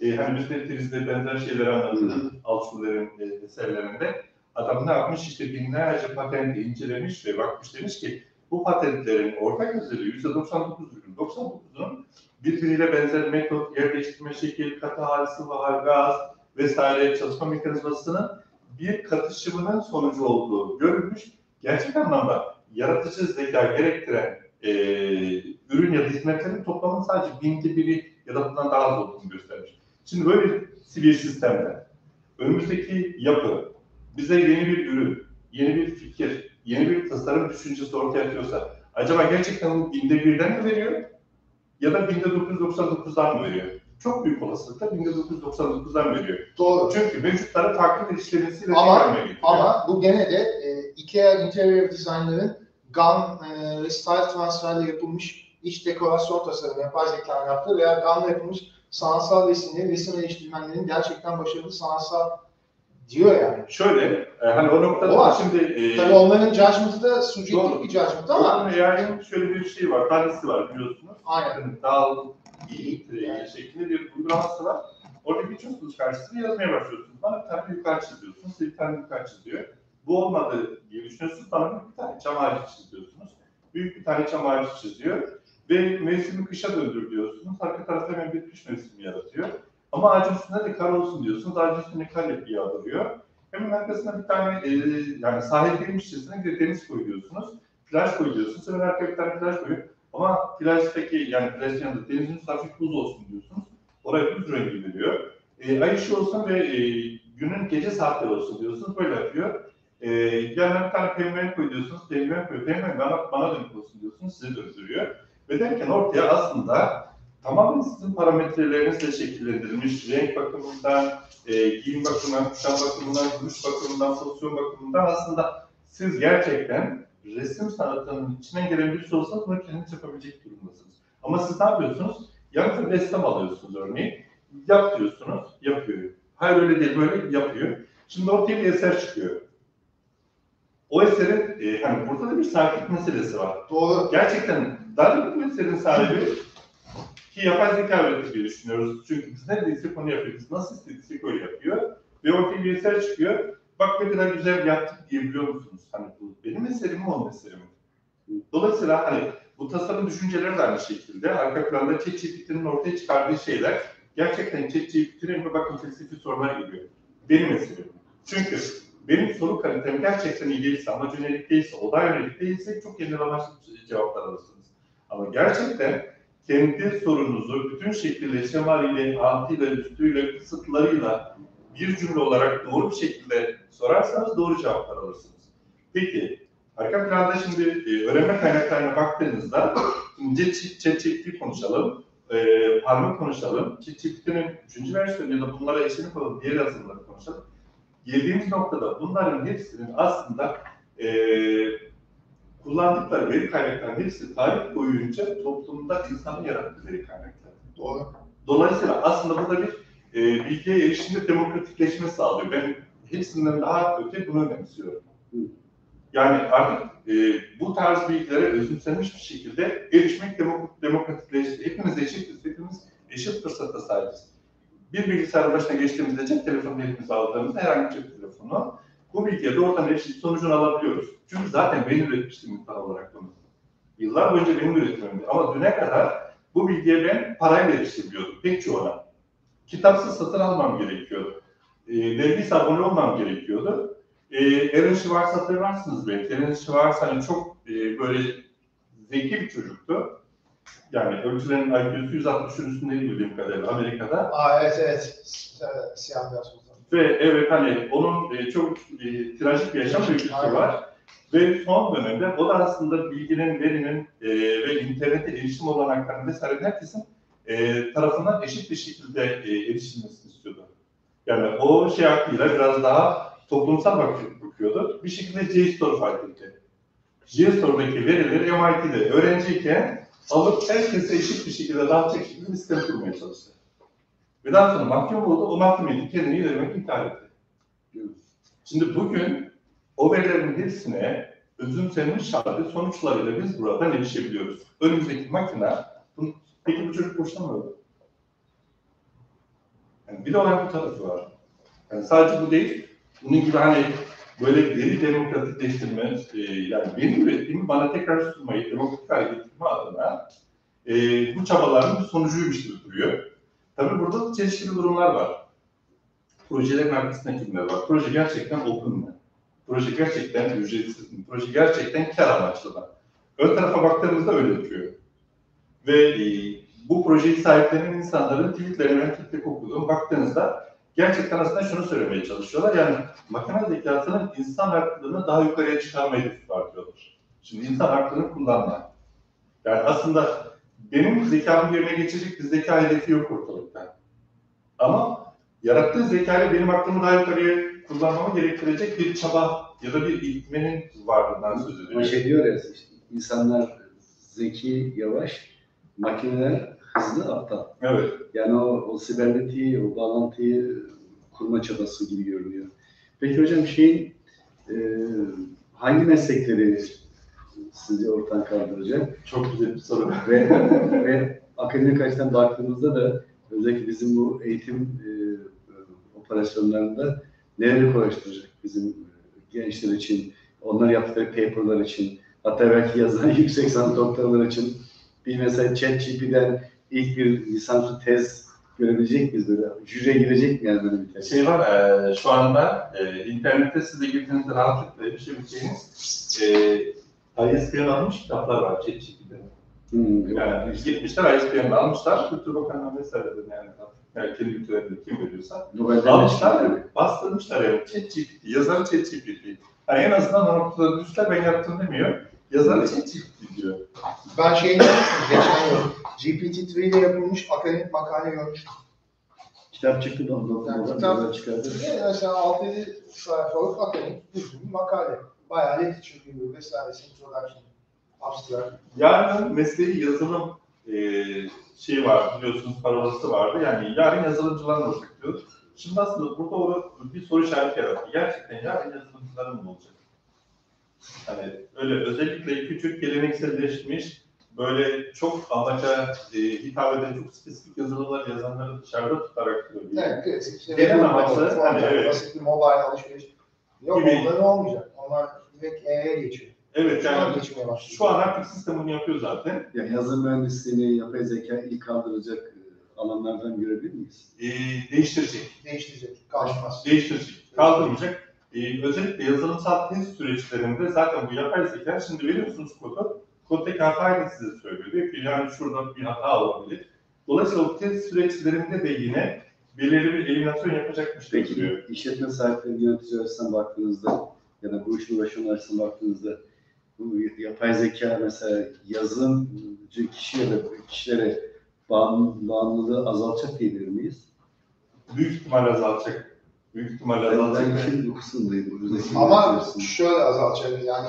e, hani biz de Triz'de benzer şeyleri anlatırız Altshuler'in e, eserlerinde. Adam ne yapmış? İşte binlerce patenti incelemiş ve bakmış, demiş ki bu patentlerin ortak özelliği yüzde doksan dokuz virgül doksan dokuzunun birbiriyle benzer metot, yer değiştirme şekil, katı hal, sıvı hal, gaz vesaire çalışma mekanizmasının bir katışımının sonucu olduğu görülmüş. Gerçek anlamda yaratıcı zeka gerektiren e, ürün ya da hizmetlerin toplamının sadece binde biri ya da bundan daha az olduğunu göstermiş. Şimdi böyle bir sistemde önümüzdeki yapı bize yeni bir ürün, yeni bir fikir, yeni bir tasarım düşüncesi ortaya atıyorsa acaba gerçekten bu binde birden mi veriyor ya da bin dokuz yüz doksan dokuzdan mı veriyor? Çok büyük olasılıkla bin dokuz yüz doksan dokuzdan veriyor. Doğru. Çünkü mevcutları farklı bir işlemesiyle ama, ama bu gene de e, IKEA Interior Design'ların GAN e, style transferle yapılmış iç dekorasyon tasarımı, yapay zeka yaptığı veya GAN'la yapılmış sanatsal resimleri, resim eleştirmenlerin gerçekten başarılı sanatsal diyor yani. Şöyle, e, hani o noktada o şimdi... E, Tabii onların judgment'ı da subjektif bir judgment ama... Yani şöyle bir şey var, tanesi var biliyorsunuz. Aynen. Yani dağıl, iyi, yani şeklinde bir uygulaması var. Orada bir çözüm karşısında yazmaya başlıyorsunuz. Bana bir tane yukarı çiziyorsunuz, bir tane yukarı çiziyor. Bu olmadı diye düşünüyorsunuz, bana bir tane çam ağacı çiziyorsunuz. Büyük bir tane çam ağacı çiziyor. Ve mevsimi kışa döndür diyorsunuz. Arka tarafta hemen bir kış mevsimi yaratıyor. Ama ağacın üstünde de kar olsun diyorsunuz. Ağacın üstüne kar yağdırıyor. Hemen arkasına bir tane e, yani sahilmiş çizdiğinde bir deniz koyuyorsunuz. Plaj koyuyorsunuz. Hemen arkaya bir tane plaj koyuyor. Ama plajdaki yani plajın yanında denizin hafif buz olsun diyorsunuz. Oraya buz rengi veriyor. E, ay ışığı olsun ve e, günün gece saatleri olsun diyorsunuz. Böyle yapıyor. E, yanına bir tane penguen koyuyorsunuz. Penguen koyuyor. Penguen bana, bana dönük olsun diyorsunuz. Sizi döndürüyor. Ve derken ortaya aslında tamamen sizin parametrelerinizle şekillendirilmiş, renk bakımından, e, giyim bakımından, kuşam bakımından, duruş bakımından, pozisyon bakımından aslında siz gerçekten resim sanatının içinden gelen bir şey olsa bunu kendiniz yapabilecek durumdasınız. Ama siz ne yapıyorsunuz? Yanınıza bir ressam alıyorsunuz örneğin. Yap diyorsunuz, yapıyor. Hayır öyle değil, böyle yapıyor. Şimdi ortaya bir eser çıkıyor. O eserin, e, hani burada da bir sahiplik meselesi var. Doğru. Gerçekten daha bu eserin sahibi ki yapay zeka üretti diye düşünüyoruz. Çünkü biz neredeyse konu yapıyoruz. Nasıl istediysek öyle yapıyor. Ve ortaya bir eser çıkıyor. Bak ne kadar güzel yaptık diyebiliyor musunuz? Hani bu benim eserim mi, onun eseri mi? Dolayısıyla hani bu tasarım düşünceleri de aynı şekilde. Arka planda ChatGPT'nin ortaya çıkardığı şeyler gerçekten ChatGPT'nin bir bakın felsefi sorular geliyor. Benim eserim. Çünkü benim soru kalitem gerçekten iyi değilse, amaca yönelik değilse, olay yönelik değilse çok genel amaçlı cevaplar alırsınız. Ama gerçekten kendi sorunuzu bütün şekilde, şemaliyle, altıyla, üstüyle, kısıtlarıyla bir cümle olarak doğru bir şekilde sorarsanız doğru cevaplar alırsınız. Peki, arka planda şimdi e, öğrenme kaynaklarına baktığınızda, şimdi ChatGPT konuşalım, e, Parma konuşalım, ChatGPT'nin üçüncü versiyonu ya da bunlara eşlik olan diğer yazılımları konuşalım. Geldiğimiz noktada bunların hepsinin aslında e, kullandıkları veri kaynaklarının hepsi tarih boyunca toplumda insanın yarattığı veri kaynakları. Doğru. Dolayısıyla aslında burada bir e, bilgiye erişimde demokratikleşme sağlıyor. Ben hepsinden daha öte bunu önemsiyorum. Yani artık e, bu tarz bilgilere özümsenmiş bir şekilde erişmek demok demokratikleşti. Hepimiz eşitiz, hepimiz eşit fırsata sahibiz. Bir bilgisayar başına geçtiğimizde cep telefonunu elimize aldığımızda herhangi bir cep telefonu bu bilgiye doğrudan erişim sonucunu alabiliyoruz. Çünkü zaten ben üretmiştim muhtar olarak bunu. Yıllar boyunca benim üretimimdi. Ama düne kadar bu bilgiye ben parayla erişebiliyordum pek çoğuna. Kitapsız satın almam gerekiyordu. E, dergisi abone olmam gerekiyordu. E, Alan Schwartz hatırlarsınız belki. Alan Schwartz hani çok e, böyle zeki bir çocuktu. Yani ölçülerin I Q'su yüz altmışın üstünde bildiğim kadarıyla Amerika'da. Aa, evet evet. evet siyah beyaz fotoğraf. Ve evet hani onun e, çok e, trajik bir yaşam öyküsü var. Ve son dönemde o da aslında bilginin, verinin e, ve internete erişim olanaklarının vesaire herkesin e, tarafından eşit bir şekilde e, erişilmesini istiyordu. Yani o şey aklıyla biraz daha toplumsal bakıyordu. Bir şekilde JSTOR fark etti. JSTOR'daki verileri M I T'de öğrenciyken alıp herkese eşit bir şekilde dağıtacak şekilde bir sistem kurmaya çalıştı. Ve daha sonra mahkum oldu, o mahkumiyeti kendini ilerlemek intihar etti. Şimdi bugün o verilerin hepsine özümsenmiş halde sonuçlarıyla biz buradan erişebiliyoruz. Önümüzdeki makine, peki bu çocuk boşuna mı öldü? Yani bir de olan bir tarafı var. Yani sadece bu değil, bunun gibi hani böyle veri demokratikleştirme, e, yani benim ürettiğimi bana tekrar sunmayı, demokratik hale getirme adına e, bu çabaların bir sonucuymuş gibi duruyor. Tabii burada çeşitli durumlar var. Projelerin arkasında kimler var? Proje gerçekten open mı? Proje gerçekten ücretsiz mi? Proje gerçekten kar amaçlı mı? Ön tarafa baktığımızda öyle duruyor. Ve e, bu projeyi sahiplenen insanların tweetlerine, ben tweet'te okuduğum baktığınızda gerçekten aslında şunu söylemeye çalışıyorlar. Yani makine zekasının insan aklını daha yukarıya çıkarma hedefi var diyorlar. Şimdi insan aklını kullanma. Yani aslında benim zekamın yerine geçecek bir zeka hedefi yok ortalıkta. Ama yarattığı zekayla benim aklımı daha yukarıya kullanmamı gerektirecek bir çaba ya da bir eğitmenin varlığından söz ediyor. Ama şey diyor ya, işte, insanlar zeki, yavaş, makineler hızlı, aptal. Evet. Yani o, o sibernetiği, o bağlantıyı kurma çabası gibi görünüyor. Peki hocam şeyin e, hangi meslekleri sizce ortadan kaldıracak? Çok güzel bir soru. Ve, ve akademik açıdan baktığımızda da özellikle bizim bu eğitim e, operasyonlarında neleri kolaylaştıracak bizim gençler için, onlar yaptıkları paperlar için, hatta belki yazılan yüksek lisans doktoralar için bir mesela ChatGPT'den ilk bir lisanslı tez görebilecek miyiz böyle? Jüriye girecek mi yani böyle bir tez? Şey var, e, şu anda e, internette size girdiğinizde rahatlıkla erişebileceğiniz e, I S B N almış kitaplar var ChatGPT'den. Hmm, Yani gitmişler I S B N'de almışlar, Kültür Bakanlığı vesaireden yani, yani kendi ülkelerinde kim veriyorsa almışlar, bastırmışlar yani ChatGPT, yazarı ChatGPT. Yani en azından o noktada düşler ben yaptım demiyor, yazarı ChatGPT diyor. Ben şeyi görmüştüm geçen yıl. G P T üç ile yapılmış akademik makale görmüştüm. Kitap çıktı da ondan Yani sonra kitap çıkardı. mesela altı yedi sayfalık akademik düzgün bir makale. Bayağı literature gibi vesairesi, introduction, abstract. Yarın mesleği yazılım e, şey var, biliyorsunuz parolası vardı. Yani yarın yazılımcılar mı olacak diyor. Şimdi aslında burada orada bir soru işareti yarattı. Gerçekten yarın yazılımcıların mı olacak? Hani öyle özellikle küçük, gelenekselleşmiş, böyle çok amaca e, hitap eden çok spesifik yazılımlar yazanları dışarıda tutarak diyor. Evet, klasik. İşte genel amaçlı, hani evet. Basit bir mobile alışveriş. Yok, gibi. onların olmayacak. Onlar direkt E'ye geçiyor. Evet, yani geçmeye şu an artık sistem bunu yapıyor zaten. Yani yazılım mühendisliğini, yapay zeka ilk kaldıracak e, alanlardan görebilir miyiz? E, değiştirecek. Değiştirecek, kaldırmaz. Değiştirecek, kaldırmayacak. Ee, özellikle yazılımsal test süreçlerinde zaten bu yapay zeka, şimdi veriyorsunuz kodu, koddaki hatayı da size söylüyor. Diyor ki yani şurada bir hata olabilir. Dolayısıyla o test süreçlerinde de yine belirli bir eliminasyon yapacakmış Peki diyor. işletme sahipleri yönetici açısından baktığınızda ya da bu işin uğraşanlar açısından baktığınızda bu yapay zeka mesela yazılımcı kişi ya da kişilere bağım, bağımlılığı azaltacak diyebilir miyiz? Büyük ihtimalle azaltacak. Büyük ihtimalle azaltacak. Ben işin bu kısımdayım. Ama şöyle azaltacak, yani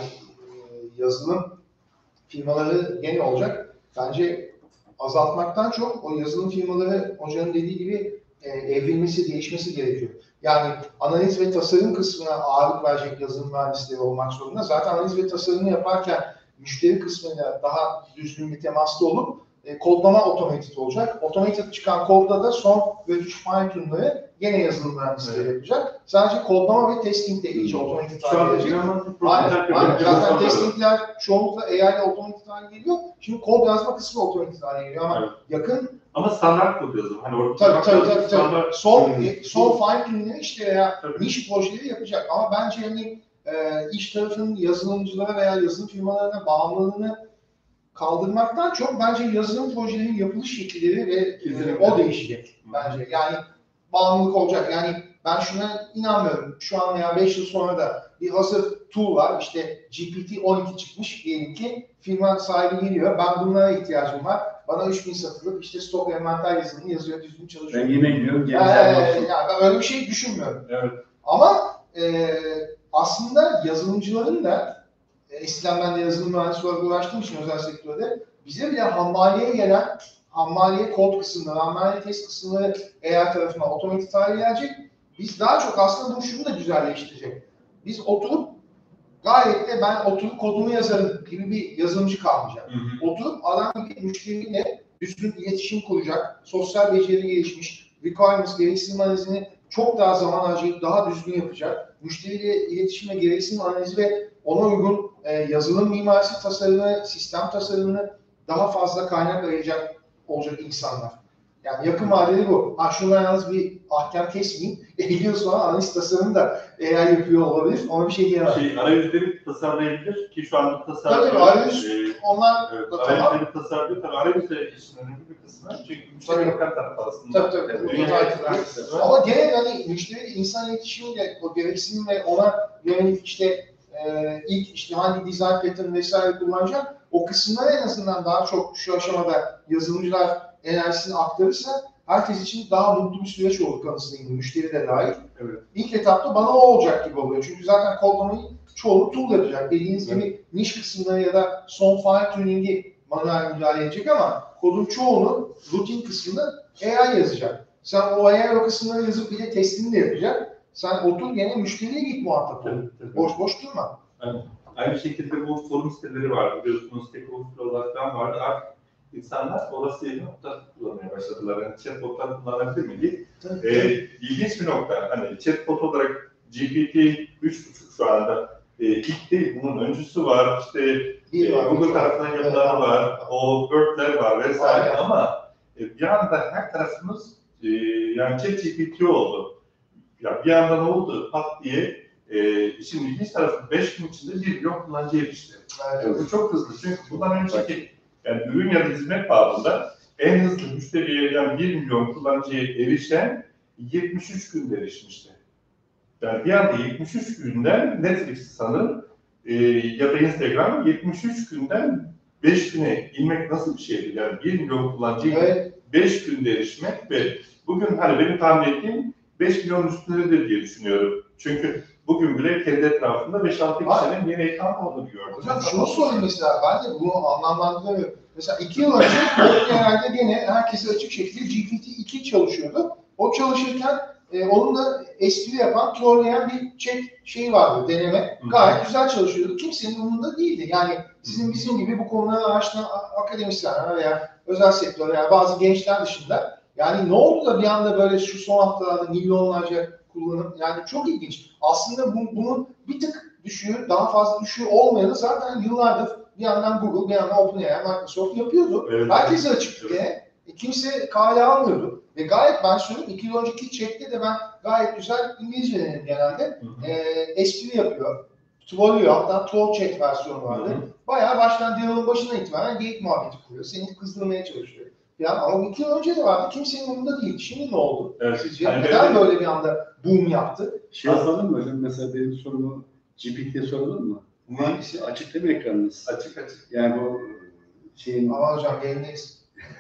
yazılım firmaları gene olacak. Bence azaltmaktan çok o yazılım firmaları hocanın dediği gibi e, evrilmesi, değişmesi gerekiyor. Yani analiz ve tasarım kısmına ağırlık verecek yazılım mühendisleri olmak zorunda. Zaten analiz ve tasarımı yaparken müşteri kısmıyla daha düzgün bir temaslı olup e, kodlama otomatik olacak. Otomatik çıkan kodda da son ve üç fine tune'ları gene yazılım mühendisleri evet. yapacak. Sadece kodlama ve testing de iyice otomatik hale gelecek. Aynen, aynen. Zaten testingler çoğunlukla A I ile otomatik hale geliyor. Şimdi kod yazma kısmı otomatik hale geliyor ama evet. yakın. Ama standart kod yazılım. Hani orada tabii tabii tabii. tabii. Son, son fine tune'leri işte veya tabii. niş projeleri yapacak. Ama bence hani e, iş tarafının yazılımcılara veya yazılım firmalarına bağımlılığını kaldırmaktan çok bence yazılım projelerinin yapılış şekilleri ve e, o değişecek bence. Yani bağımlılık olacak. Yani ben şuna inanmıyorum. Şu an veya beş yıl sonra da bir hazır tool var. İşte G P T on iki çıkmış diyelim ki firma sahibi geliyor. Ben bunlara ihtiyacım var. Bana üç bin satılık işte stok envanter yazılımı yazıyor, düzgün çalışıyor. Ben yine gidiyorum. Ee, yani ben öyle bir şey düşünmüyorum. Evet. Ama e, aslında yazılımcıların da eskiden ben de yazılım mühendisi olarak uğraştığım için özel sektörde bize bile hammaliye gelen, hammaliye kod kısımları, hammaliye test kısımları eğer tarafından otomatik hale gelecek. Biz daha çok aslında bu şunu da güzelleştirecek. Biz oturup gayet de ben oturup kodumu yazarım gibi bir yazılımcı kalmayacak. Hı hı. Oturup adam gibi müşteriyle düzgün iletişim kuracak, sosyal beceri gelişmiş, requirements, gereksinim analizini çok daha zaman harcayıp daha düzgün yapacak. Müşteriyle iletişim ve gereksinim analizi ve ona uygun e, yazılım mimarisi tasarımı, sistem tasarımını daha fazla kaynak ayıracak olacak insanlar. Yani yakın vadeli bu. Ha şundan yalnız bir ahkam kesmeyeyim. elli sonra analiz tasarımı da A I yapıyor olabilir. Ona bir şey diyemem. Şey, arayüzleri tasarlayabilir ki şu anda tasarlıyor. Tabii arayüz, Ee, onlar evet, da tamam. arayüzleri tasarlıyor. Tabii arayüzleri işin önemli bir kısmı. Çünkü müşteri bakan tarafı aslında. Tabii tabii. Dünya Tabii, itibariyle. tabii. Ama genel hani müşteri insan iletişimiyle o gereksinim ve ona yönelik işte e, ilk işte hangi design pattern vesaire kullanacak o kısımları en azından daha çok şu aşamada yazılımcılar enerjisini aktarırsa herkes için daha mutlu bir süreç olur kanısındayım. Müşteri de dahil. Evet. İlk etapta bana o olacak gibi oluyor. Çünkü zaten kodlamayı çoğu tool yapacak. Dediğiniz Evet. gibi niş kısımları ya da son fine tuning'i manuel müdahale edecek ama kodun çoğunu rutin kısmını A I yazacak. Sen o A I o kısımları yazıp bir de testini de yapacak. Sen otur gene müşteriye git muhatap ol. Tabii, tabii. Boş boş durma. Aynı şekilde bu forum siteleri var. Biliyorsunuz Stack Overflow'lar falan vardı. Artık insanlar orası yerine nokta kullanmaya başladılar. Yani chatbotlar kullanabilir mi diye. Ee, ilginç bir nokta. Hani chatbot olarak G P T üç buçuk şu anda e, ilk değil. Bunun öncüsü var. İşte Bir e, var, Google üç tarafından var. yapılanı Evet. var. O Bird'ler var vesaire. Aynen. Ama e, bir anda her tarafımız e, yani ChatGPT oldu. Ya bir anda ne oldu? Pat diye e, işin ilginç tarafı beş gün içinde bir milyon kullanıcıya erişti. Evet. Bu çok hızlı çünkü bundan önceki yani ürün ya da hizmet bağında en hızlı müşteriye yani bir milyon kullanıcıya erişen yetmiş üç günde erişmişti. Yani bir anda yetmiş üç günden Netflix sanırım e, ya da Instagram yetmiş üç günden beş güne inmek nasıl bir şeydi? Yani bir milyon kullanıcıya Evet. beş günde erişmek ve bugün hani benim tahmin ettiğim beş milyon üstündedir diye düşünüyorum. Çünkü bugün bile kendi etrafında beş altı kişinin yeni ekran olduğunu gördüm. Hocam şunu sorayım mesela, ben de bunu anlamlandıramıyorum. Mesela iki yıl önce genelde gene herkese açık şekilde G P T iki çalışıyordu. O çalışırken e, onun da espri yapan, trolleyen bir chat şeyi vardı, deneme. Hı. Gayet güzel çalışıyordu. Kimsenin umurunda değildi. Yani sizin bizim gibi bu konuları araştıran akademisyenler veya özel sektör veya bazı gençler dışında yani ne oldu da bir anda böyle şu son haftalarda milyonlarca kullanım, yani çok ilginç. Aslında bu, bunun bir tık düşüğü, daha fazla düşüğü olmayanı zaten yıllardır bir yandan Google, bir yandan OpenAI, Microsoft yapıyordu. Evet. Herkese açıktı Evet. gene. E, kimse kale almıyordu. Ve gayet ben söyleyeyim, iki yıl önceki chat'te de ben gayet güzel İngilizce denedim genelde. Hı hı. E, espri yapıyor. Trollüyor. Hatta troll chat versiyonu vardı. Hı hı. Bayağı baştan diyaloğun başına itibaren geyik muhabbeti kuruyor. Seni kızdırmaya çalışıyor. Yani ama iki yıl önce de vardı. Kimsenin umurunda değil. Şimdi ne oldu? Evet. Sizce Yani neden böyle- böyle bir anda boom yaptı? Şey yapalım mı hocam? Mesela benim sorumu G P T'ye soralım mı? Hangisi? Açık değil mi ekranınız? Açık açık. Yani bu şeyin Aman hocam yayındayız.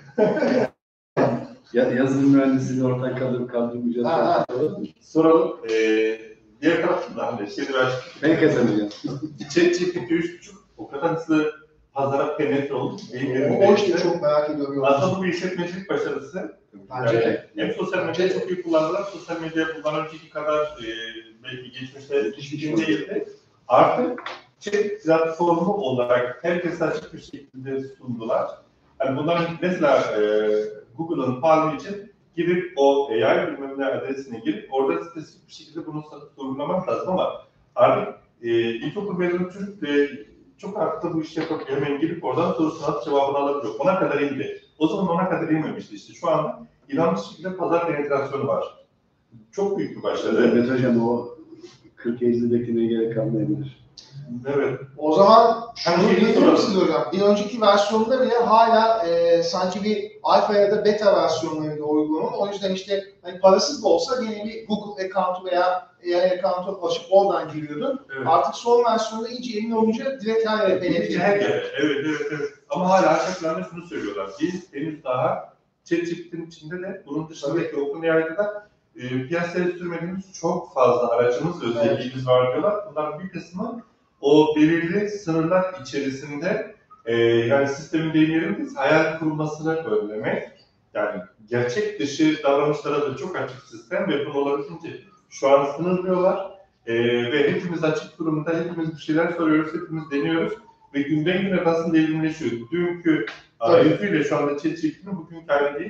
ya, yazılım mühendisliğini ortadan kaldırıp kaldırmayacağız. Ha, ha. Soralım. Soralım. Ee, diğer taraftan hani şeyi ben Ben kazanacağım. ChatGPT üç buçuk o kadar hızlı pazara penetre oldu. O, o işte çok merak ediyorum. Aslında bu bir işletmecilik başarısı. Bence Yani de. hem sosyal medyayı çok iyi kullandılar. Sosyal medya bundan önceki kadar e, belki geçmişte yetişkin değildi. Artık chat platformu olarak herkese açık bir şekilde sundular. Yani bundan mesela e, Google'ın Palm için girip o A I bilmem ne adresine girip orada spesifik bir şekilde bunu sorgulamak lazım ama artık e, ilkokul mezunu çocuk de çok artık da bu işi yapıp hemen girip oradan sorusunu atıp cevabını alabiliyor. Ona kadar indi. O zaman ona kadar inmemişti işte. Şu anda inanılmaz şekilde pazar penetrasyonu var. Çok büyük bir başarı. Evet hocam o kırk elli beklemeye gerek kalmayabilir. Evet. O zaman Hem şunu şeyi diyebilir soralım. misiniz hocam? Bir önceki versiyonunda bile hala e, sanki bir alfa ya da beta versiyonlarıydı o uygulamanın. O yüzden işte hani parasız da olsa yine bir Google account'u veya A I account'u açıp oradan giriyordun. Evet. Artık son versiyonda iyice emin olunca direkt her yere penetre Her ediyor. yere. Evet, evet, evet. Ama hala arka planda şunu söylüyorlar. Biz henüz daha ChatGPT'nin içinde de bunun dışındaki OpenAI'da da e, piyasaya sürmediğimiz çok fazla aracımız ve özelliğimiz var diyorlar. Bunların bir kısmı o belirli sınırlar içerisinde e, yani sistemin deyim yerimiz hayal kurulmasını önlemek. Yani gerçek dışı davranışlara da çok açık sistem ve bunu olabildiğince şu an sınırlıyorlar. E, ve hepimiz açık durumda, hepimiz bir şeyler soruyoruz, hepimiz deniyoruz ve günden güne aslında evrimleşiyor. Dünkü Evet. yüzüyle şu anda ChatGPT'nin bugünkü hali değil.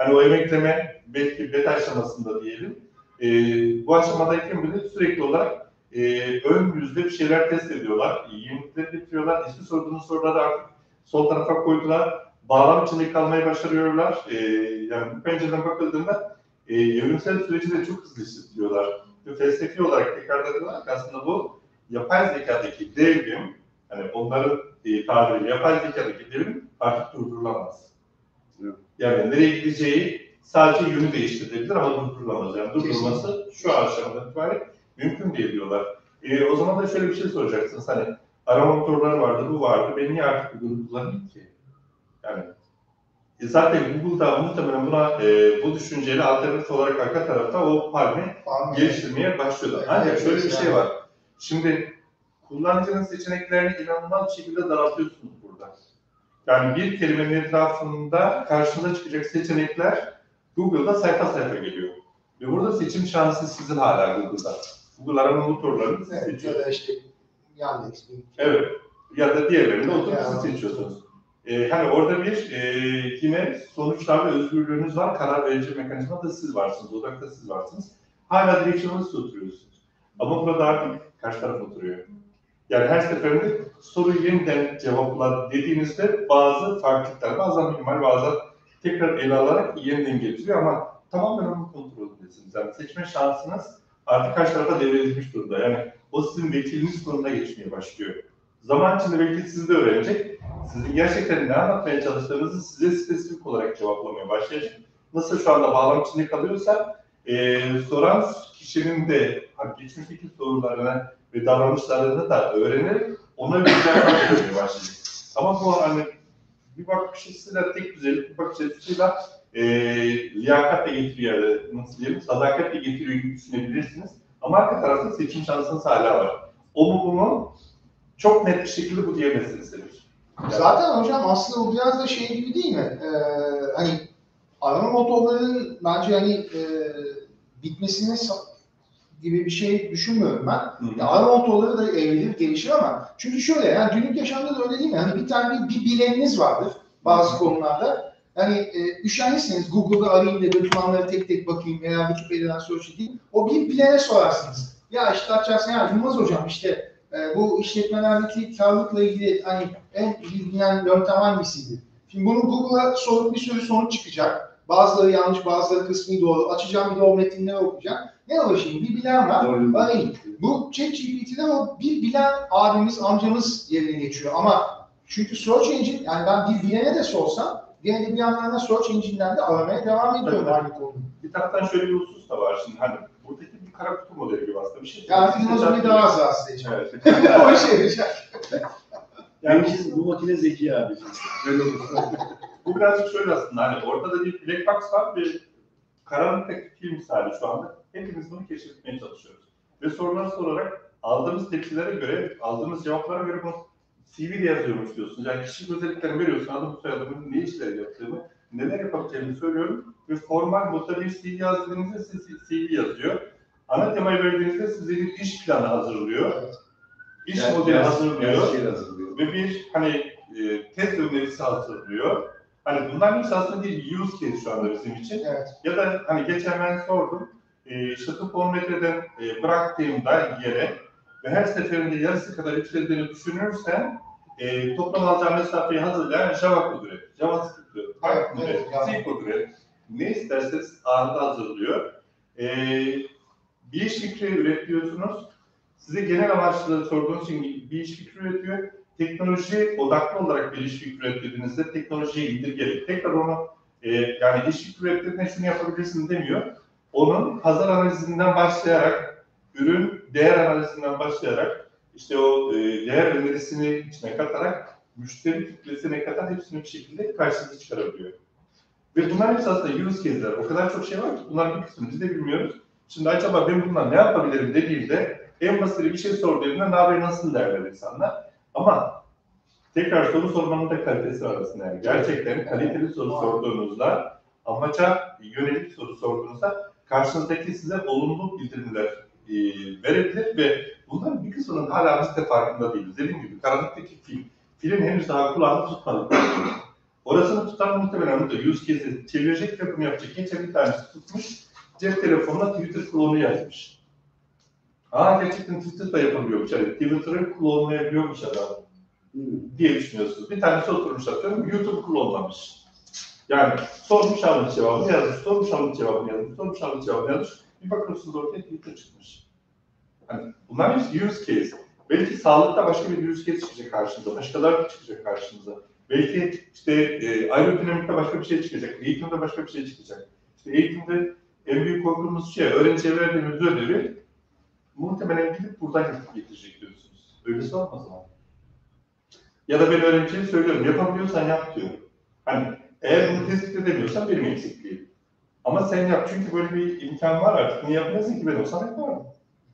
Hani o emekleme belki beta aşamasında diyelim. E, bu aşamadayken bile sürekli olarak e, ön yüzde bir şeyler test ediyorlar. Yenilikler getiriyorlar. Eski sorduğunuz soruları artık sol tarafa koydular. Bağlam içinde kalmayı başarıyorlar. E, yani bu pencereden bakıldığında e, evrimsel süreci de çok hızlı işletiyorlar. Ve felsefi olarak tekrar ediyorlar ki aslında bu yapay zekadaki devrim, hani onların e, tabiriyle yapay zekadaki devrim artık durdurulamaz. Evet. Yani nereye gideceği sadece yönü değiştirilebilir ama durdurulamaz. Yani durdurulması şu aşamadan itibaren mümkün değil diyorlar. E, o zaman da şöyle bir şey soracaksınız. Hani arama motorları vardı, bu vardı. Ben niye artık Google kullanayım ki? Yani e, zaten Google'da muhtemelen buna e, bu düşünceyle alternatif olarak arka tarafta o palmi Palmi. geliştirmeye başlıyorlar. Ancak şöyle bir şey var. Şimdi kullanıcının seçeneklerini inanılmaz bir şekilde daraltıyorsunuz burada. Yani bir kelimenin etrafında karşınıza çıkacak seçenekler Google'da sayfa sayfa geliyor. Ve burada seçim şansı sizin hala Google'da. Google arama motorlarını siz Evet, ya seçiyorsunuz. da işte Yandex. Evet. Ya da diğerlerini de oturup Ya. siz seçiyorsunuz. Ee, hani orada bir e, yine sonuçlar ve özgürlüğünüz var. Karar verici mekanizma da siz varsınız. Odakta siz varsınız. Hala direksiyonda siz oturuyorsunuz. Ama burada artık karşı taraf oturuyor. Yani her seferinde soruyu yeniden cevapla dediğinizde bazı farklılıklar, bazen minimal, bazen tekrar ele alarak yeniden getiriyor ama tamamen onun kontrolündesiniz. Yani seçme şansınız artık karşı tarafa devredilmiş durumda. Yani o sizin vekiliniz konumuna geçmeye başlıyor. Zaman içinde belki siz de öğrenecek. Sizin gerçekten ne anlatmaya çalıştığınızı size spesifik olarak cevaplamaya başlayacak. Nasıl şu anda bağlam içinde kalıyorsa e, soran kişinin de geçmişteki sorularını ve davranışlarını da öğrenerek ona bir cevap vermeye başlayacak. Ama bu hani bir bakış açısıyla tek düzeyli bir bakış açısıyla e, liyakatle getiriyor, nasıl diyelim, sadakatle getiriyor gibi düşünebilirsiniz. Ama arka tarafta seçim şansınız hala var. O mu bu mu? Çok net bir şekilde bu diyemezsiniz. Yani. Zaten hocam aslında o biraz da şey gibi değil mi? Ee, hani arama motorlarının bence hani e, bitmesini gibi bir şey düşünmüyorum ben. Ya, arama motorları da evrilir, gelişir ama çünkü şöyle yani günlük yaşamda da öyle değil mi? Hani bir tane bir, bir bileniniz vardır bazı konularda. Hani e, üşenliyseniz Google'da arayayım da dokümanları tek tek bakayım veya Wikipedia'dan search edeyim. O bir bilene sorarsınız. Ya işte açarsın ya Yılmaz hocam işte e, bu işletmelerdeki karlılıkla ilgili hani en bilinen yöntem hangisiydi? Şimdi bunu Google'a sorup bir sürü sonuç çıkacak. Bazıları yanlış, bazıları kısmi doğru. Açacağım bir de o metinleri okuyacağım. Ne var şimdi? Bir bilen var. Arayın. Bu ChatGPT'de o bir bilen abimiz, amcamız yerine geçiyor. Ama çünkü search engine, yani ben bir bilene de sorsam, gene de bir yandan da search engine'den de aramaya devam ediyorum aynı konuyu. Bir taraftan şöyle bir husus da var şimdi hani buradaki bir kara kutu modeli gibi aslında bir şey. Ya artık Yılmaz'ı bir daha az rahatsız edeceğim. Evet. O şey diyeceğim. Yani biz, bu makine zeki abi. Öyle olursa. Bu birazcık şöyle aslında hani orada da bir black box var ve karanlıktaki film misali şu anda. Hepimiz bunu keşfetmeye çalışıyoruz. Ve sorular sorarak aldığımız tepkilere göre, aldığımız cevaplara göre bunu C V'de yazıyormuş diyorsunuz. Yani kişilik özelliklerini veriyorsun, adım soyadımın ne işler yaptığımı, neler yapabileceğimi söylüyorum. Ve formal modda bir C V yazdığınızda size C V yazıyor. Ana temayı verdiğinizde size bir iş planı hazırlıyor. Evet. İş Yani modeli yaz- hazırlıyor. yaz şey hazırlıyor. Ve bir hani e, test önerisi hazırlıyor. Hani bunların hepsi aslında bir use case şu anda bizim için. Evet. Ya da hani geçen ben sordum. E, işte topometreden e, bıraktığımda yere ve her seferinde yarısı kadar yükseldiğini düşünürsen e, toplam alacağı mesafeyi hazırlayan Java kodu üret, JavaScript üret, Python Evet, üret, evet, C kodu üret. Ne isterseniz anında hazırlıyor. E, bir iş fikri üretiyorsunuz. Size genel amaçlı sorduğunuz için bir iş fikri üretiyor. Teknoloji odaklı olarak bir iş fikri ürettiğinizde teknolojiye indirgerek tekrar onu e, yani iş fikri ürettiğinde şunu yapabilirsin demiyor. Onun pazar analizinden başlayarak, ürün değer analizinden başlayarak işte o e, değer önerisini içine katarak müşteri kitlesine kadar hepsini bir şekilde karşınıza çıkarabiliyor. Ve bunlar hepsi aslında use case'ler. O kadar çok şey var ki bunların bir kısmını biz de bilmiyoruz. Şimdi acaba ben bundan ne yapabilirim dediğimde en basit bir şey sorduğunda ne haber nasıl derler insanlar. Ama tekrar soru sormanın da kalitesi var aslında. Yani gerçekten kaliteli soru sorduğunuzda, amaca yönelik soru sorduğunuzda karşınızdaki size olumlu bildirimler e, verebilir ve bunların bir kısmının hala biz de farkında değiliz. Dediğim gibi karanlıktaki film, film henüz daha kulağını tutmadık. Orasını tutar muhtemelen de use case'i çevirecek ve bunu yapacak. Geçen bir tanesi tutmuş, cep telefonuna Twitter klonu yazmış. Aa gerçekten Twitter'da yapabiliyormuş. Yani Twitter'ı klonlayabiliyormuş adam Hmm. diye düşünüyorsunuz. Bir tanesi oturmuş atıyorum, YouTube klonlamış. Yani sormuş almış cevabını yazmış, sormuş almış cevabını yazmış, sormuş almış cevabını yazmış. Bir bakıyorsunuz ortaya Twitter çıkmış. Hani bunlar hepsi use case. Belki sağlıkta başka bir use case çıkacak karşınıza, başkaları çıkacak karşınıza. Belki işte e, aerodinamikte başka bir şey çıkacak, eğitimde başka bir şey çıkacak. İşte eğitimde en büyük korkumuz şey, öğrenciye verdiğimiz ödevi muhtemelen gidip buradan yapıp getirecek diyorsunuz. Öylesi olmaz ama. Ya da ben öğrenciye söylüyorum, yapabiliyorsan yap diyorum. Hani eğer bunu tespit edemiyorsan benim eksikliğim. Ama sen yap çünkü böyle bir imkan var artık. Niye yapmıyorsun ki ben olsam yaparım.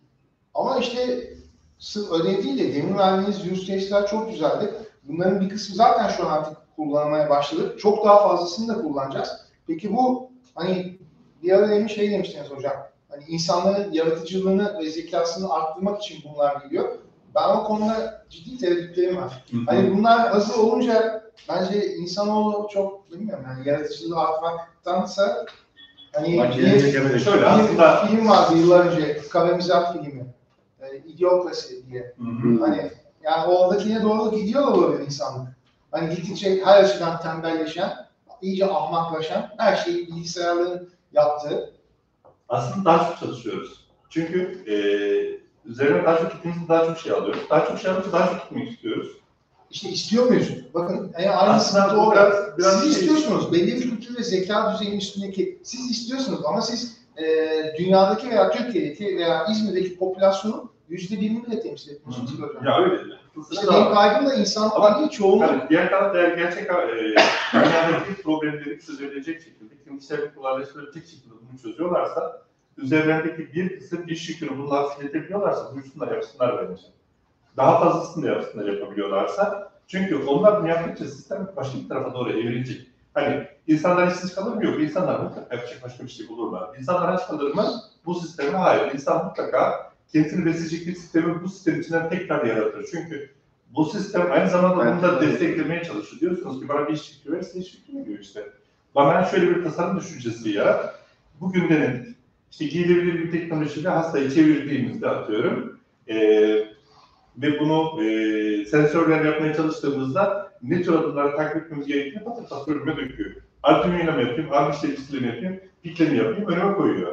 Ama işte sırf ödev değil de demin verdiğiniz use case'ler çok güzeldi. Bunların bir kısmı zaten şu an artık kullanmaya başladık. Çok daha fazlasını da kullanacağız. Peki bu hani bir ara demin şey demiştiniz hocam. Hani insanların yaratıcılığını ve zekasını arttırmak için bunlar geliyor. Ben o konuda ciddi tereddütlerim var. Hı hı. Hani bunlar hazır olunca bence insanoğlu çok bilmiyorum yani yaratıcılığı artmaktansa hani Makineye bir, çekemedik. Şöyle bir aslında- film vardı yıllar önce, Karamizah filmi. E, İdiokrasi diye. Hı hı. Hani yani oradakine doğru gidiyor olabilir insanlık. Hani gittikçe her açıdan tembelleşen, iyice ahmaklaşan, her şeyi bilgisayarların yaptığı. Aslında daha çok çalışıyoruz. Çünkü e, üzerine daha çok gittiğimizde daha çok şey alıyoruz. Daha çok şey alınca daha çok gitmek istiyoruz. İşte istiyor muyuz? Bakın yani aynı Aslında sıkıntı bu o. biraz- biraz Siz şey- istiyorsunuz. Belli bir kültür ve zeka düzeyinin üstündeki siz istiyorsunuz ama siz e, dünyadaki veya Türkiye'deki veya İzmir'deki popülasyonun yüzde birini bile temsil etmiyorsunuz ki hocam. Ya öyle. İşte benim kaygım da insanlık Ama- değil, çoğunluk. Yani diğer tarafta eğer gerçek e, dünyadaki problemleri çözebilecek şekilde, kimseleri kolaylaştırabilecek şekilde bunu çözüyorlarsa, üzerlerindeki bir kısım iş yükünü bunu hafifletebiliyorlarsa, buyursunlar yapsınlar bence. Daha fazlasını da yapsınlar yapabiliyorlarsa. Çünkü onlar bunu yaptıkça sistem başka bir tarafa doğru evrilecek. Hani insanlar işsiz kalır mı? Yok. İnsanlar mutlaka yapacak başka bir şey bulurlar. İnsanlar aç kalır mı? Bu sisteme hayır. İnsan mutlaka kendisini besleyecek bir sistemi bu sistem içinden tekrar yaratır. Çünkü bu sistem aynı zamanda bunu da desteklemeye çalışıyor. Diyorsunuz ki bana bir iş fikri verirse iş fikri veriyor işte. Bana şöyle bir tasarım düşüncesi ya. Bugün denedik. İşte giyilebilir bir teknolojiyle hastayı çevirdiğimizde atıyorum. Ee, ve bunu e, sensörler yapmaya çalıştığımızda ne tür adımları takip etmemiz gerektiğini patır patır önüme döküyor. Arduino'yla mı yapayım, Arm işlevcisiyle mi yapayım, pikle mi yapayım önüme koyuyor.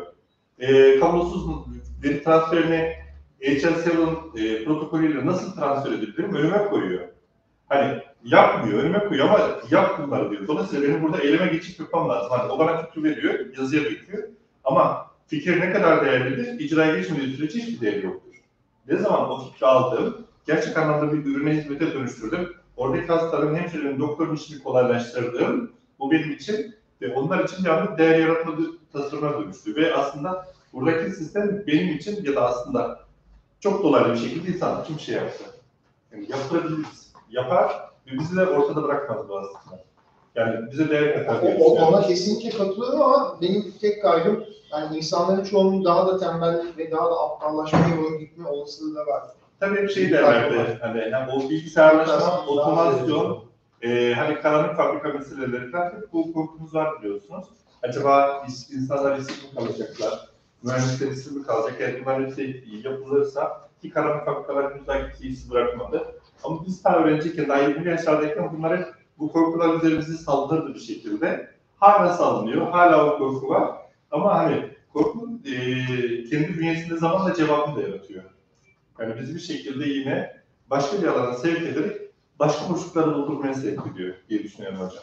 E, kablosuz veri transferini H L yedi e, protokolüyle nasıl transfer edebilirim önüme koyuyor. Hani yapmıyor, önüme koyuyor ama yap bunları diyor. Dolayısıyla benim burada eyleme geçiş yapmam lazım. Hani o bana fikri veriyor, yazıya döküyor. Ama fikir ne kadar değerlidir, icraya geçmediği sürece hiçbir değeri yoktur. Ne zaman o fikri aldım, gerçek anlamda bir ürüne hizmete dönüştürdüm. Oradaki hastaların, hemşirenin, doktorun işini kolaylaştırdım. Bu benim için ve onlar için yanlış değer yaratma tasarımına dönüştü. Ve aslında buradaki sistem benim için ya da aslında çok dolaylı bir şekilde insan için bir şey yaptı. Yani yaptırabiliriz. Yapar ve bizi de ortada bırakmaz bu aslında. Yani bize değer katar diye O, o, düşünüyorum. ona kesinlikle katılıyorum ama benim tek kaygım yani insanların çoğunun daha da tembellik ve daha da aptallaşmaya yolu gitme olasılığı da var. Tabii hep şey Bir kaygı derlerdi, var. hani yani o bilgisayarlaşma, Daha otomasyon, e, hani karanlık fabrika meseleleri falan hep bu korkumuz var biliyorsunuz. Acaba is- insanlar işsiz mi kalacaklar, mühendisler işsiz mi kalacak, eğer bunlar hepsi yapılırsa ki karanlık fabrikalar henüz daha kimseyi işsiz bırakmadı. Ama biz daha öğrenciyken, daha yirmili yaşlardayken bunları bu korkular üzerimize saldırdı bir şekilde. Hala sallanıyor, hala o korku var. Ama hani korku e, kendi bünyesinde zamanla cevabını da yaratıyor. Yani bizi bir şekilde yine başka bir alana sevk ederek başka boşlukları doldurmaya sevk ediyor diye düşünüyorum hocam.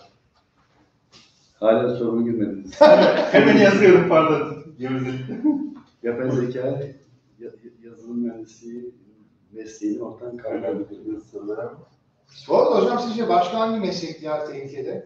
Hala sorunu girmediniz. Hemen yazıyorum pardon. Gerizekalı. Yapay zeka, ya- yazılım mühendisliği mesleğini ortadan kaldırdınız sanırım. Bu arada hocam sizce başka hangi meslek diğer tehlikede?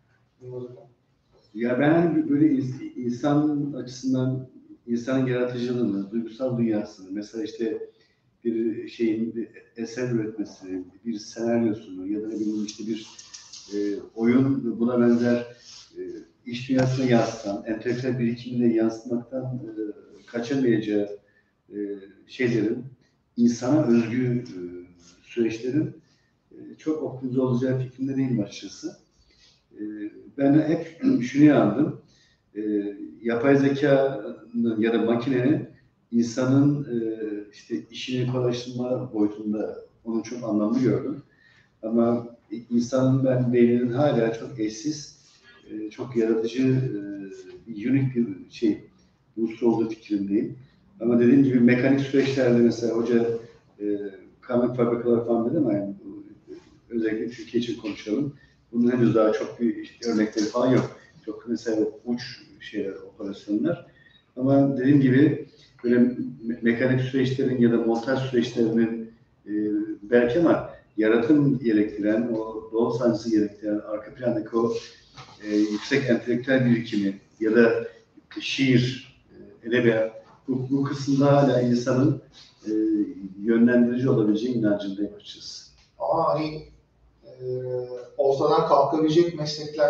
Ya ben böyle ins- insan açısından insanın yaratıcılığını, duygusal dünyasını, mesela işte bir şeyin bir eser üretmesini, bir senaryosunu ya da ne bileyim işte bir e, oyun buna benzer e, iş dünyasına yansıtan, entelektüel birikimine yansıtmaktan e, kaçamayacağı e, şeylerin, insana özgü e, süreçlerin e, çok optimize olacağı fikrinde değilim açıkçası. E, ben hep şunu inandım. E, yapay zekanın ya da makinenin insanın e, işte işini kolaylaştırma boyutunda onu çok anlamlı gördüm. Ama insanın ben beyninin hala çok eşsiz, e, çok yaratıcı, e, unik bir şey, unsur olduğu fikrindeyim. Ama dediğim gibi mekanik süreçlerde mesela hoca e, kamyon fabrikaları falan dedi ama yani, özellikle Türkiye için konuşalım. Bunun henüz daha çok bir örnekleri falan yok. Çok mesela uç şeyler, operasyonlar. Ama dediğim gibi böyle me- mekanik süreçlerin ya da montaj süreçlerinin e, belki ama yaratım gerektiren, o doğal sancısı gerektiren, arka plandaki o e, yüksek entelektüel birikimi ya da şiir, e, edebiyat, bu, bu kısımda hala insanın e, yönlendirici olabileceği inancındayım açıkçası. Ama hani e, ortadan kalkabilecek meslekler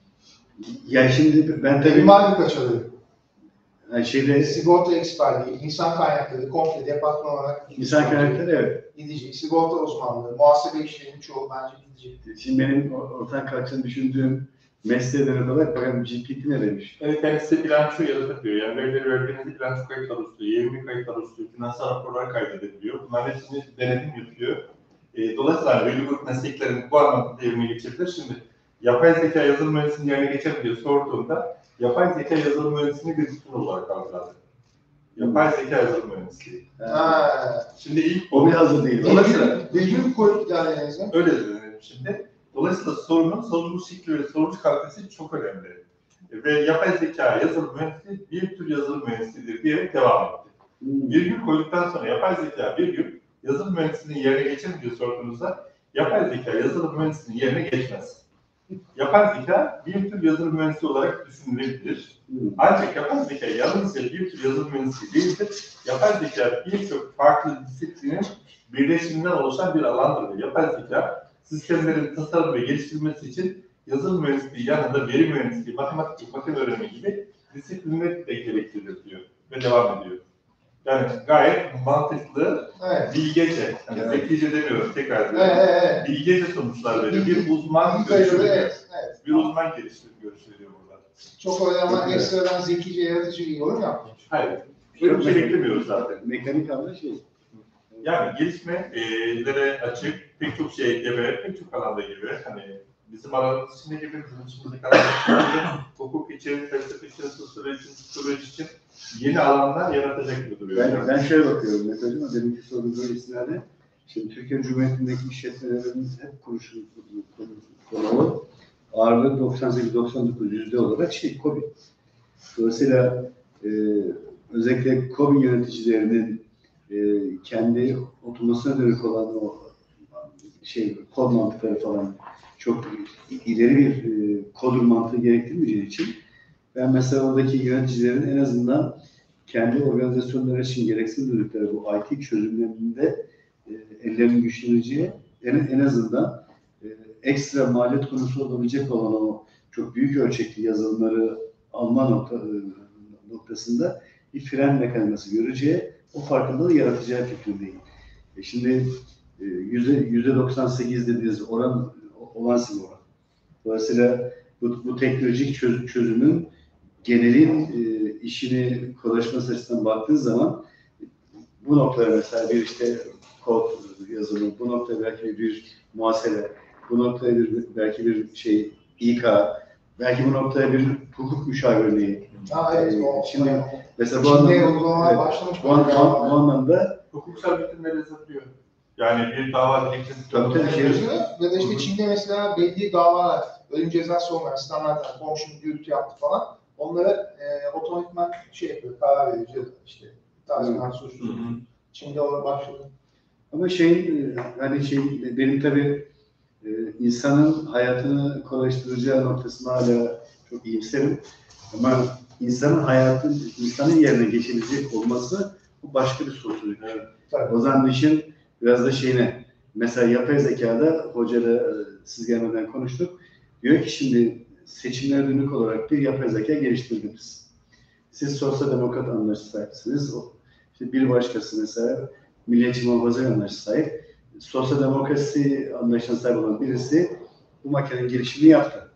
Ya şimdi ben tabii benim var birkaç adı. yani şeyde Sigorta eksperliği, insan kaynakları, komple departman olarak insan kaynakları evet. gidecek. Sigorta uzmanlığı, muhasebe işlerinin çoğu bence gidecek. Şimdi benim ortadan kalktığını düşündüğüm mesleğe dönük olarak bakın G P T ne demiş? Evet, yani size bilanço yaratabiliyor. Yani verileri verdiğinizde bilanço kayıtlar oluşturuyor, yevmi kayıtlar oluşturuyor, finansal raporlar kaydedebiliyor. Bunların hepsini denetim yapıyor. E, dolayısıyla hani belli grup mesleklerin bu anlamda devrime geçebilir. Şimdi yapay zeka yazılım mühendisinin yerine geçer diye sorduğunda yapay zeka yazılım mühendisini bir bütün olarak algıladı. Yapay zeka yazılım mühendisliği. Ha. Şimdi ilk O bir hazır değil. Dolayısıyla Virgül koyduk yani elinizde. öyle dedim şimdi. Dolayısıyla sorunun sorumlu şekli ve sonuç kalitesi çok önemli. Ve yapay zeka yazılım mühendisliği bir tür yazılım mühendisliğidir diyerek devam etti. Hmm. Virgül koyduktan sonra yapay zeka virgül yazılım mühendisliğinin yerine geçer mi diye sorduğunuzda yapay zeka yazılım mühendisliğinin yerine geçmez. Yapay zeka bir tür yazılım mühendisliği olarak düşünülebilir. Hmm. Ancak yapay zeka yalnızca bir tür yazılım mühendisliği değildir. Yapay zeka birçok farklı disiplinin birleşiminden oluşan bir alandır. Yapay zeka sistemlerin tasarım ve geliştirilmesi için yazılım mühendisliği yanında veri mühendisliği, matematik, makine öğrenimi gibi disiplinler de gerektirir diyor ve devam ediyor. Yani gayet mantıklı, Evet. bilgece, hani Evet. zekice demiyorum tekrar Evet, diyorum. evet, evet. Bilgece sonuçlar veriyor. Bir uzman Sayılı, görüşü veriyor. evet, evet. Bir uzman geliştirip görüşü veriyor burada. Çok öyle ama Evet. ekstradan zekice, yaratıcı bir yorum yapmış. Hayır. Böyle bir şey beklemiyoruz zaten. Mekanik anlamda şey. Yani gelişmelere açık, pek çok şey ekleme, pek çok alanda gibi. Hani bizim alanımız içinde gibi, bizim içimizdeki alanımız içinde, hukuk için, felsefe için, sosyoloji için, psikoloji için yeni alanlar yaratacak gibi duruyor. Ben, yani. ben şöyle bakıyorum mesela ama deminki sorduğum istinaden şimdi Türkiye Cumhuriyeti'ndeki işletmelerin hep kuruşu konu ağırlığı doksan sekiz doksan dokuz yüzde olarak şey KOBİ. Dolayısıyla e, özellikle KOBİ yöneticilerinin e, kendi oturmasına dönük olan o şey kod mantıkları falan çok ileri bir e, kodur mantığı gerektirmeyeceği için ben mesela oradaki yöneticilerin en azından kendi organizasyonları için gereksinim duydukları bu I T çözümlerinde e, ellerinin güçleneceği en, en azından e, ekstra maliyet konusu olabilecek olan o çok büyük ölçekli yazılımları alma nokta, e, noktasında bir fren mekanizması göreceği, o farkındalığı yaratacağı fikrindeyim. E şimdi e, yüzde doksan sekiz dediğiniz oran olan sigorta. Dolayısıyla bu, bu teknolojik çöz, çözümün genelin e, işini kolaylaşması açısından baktığın zaman bu noktada mesela bir işte kod yazımı, bu noktada belki bir muhasebe, bu noktada bir belki bir şey İK, belki bu noktaya bir hukuk müşavirliği. Ha, evet, Ee, o, şimdi o, mesela bu Çin'de anlamda, uygulamalar evet, başlamış. bu, an, bu, bu anlamda Hukuksal bitimleri satıyor. Yani bir dava dilekçesi Tabii, tabii, şey- Ya da işte Çin'de mesela belli davalar, ölüm cezası olmayan standartlar, komşunun gürültü yaptı falan, onlara e, otomatikman şey yapıyor, karar verici işte tazminat suçsuz. Çin'de ona başladı. ama şey hani şey benim tabii e, insanın hayatını kolaylaştıracağı noktasında hala çok iyimserim. Ama insanın hayatın insanın yerine geçebilecek olması bu başka bir sorun. Evet. Tabii. O zaman işin biraz da şeyine mesela yapay zekada hocayla e, siz gelmeden konuştuk. Diyor ki şimdi seçimlere dönük olarak bir yapay zeka geliştirdiniz. Siz sosyal demokrat anlayışa sahipsiniz. O, işte bir başkası mesela milliyetçi muhafaza anlayışa sahip. Sosyal demokrasi anlayışına sahip olan birisi bu makinenin gelişimini yaptı.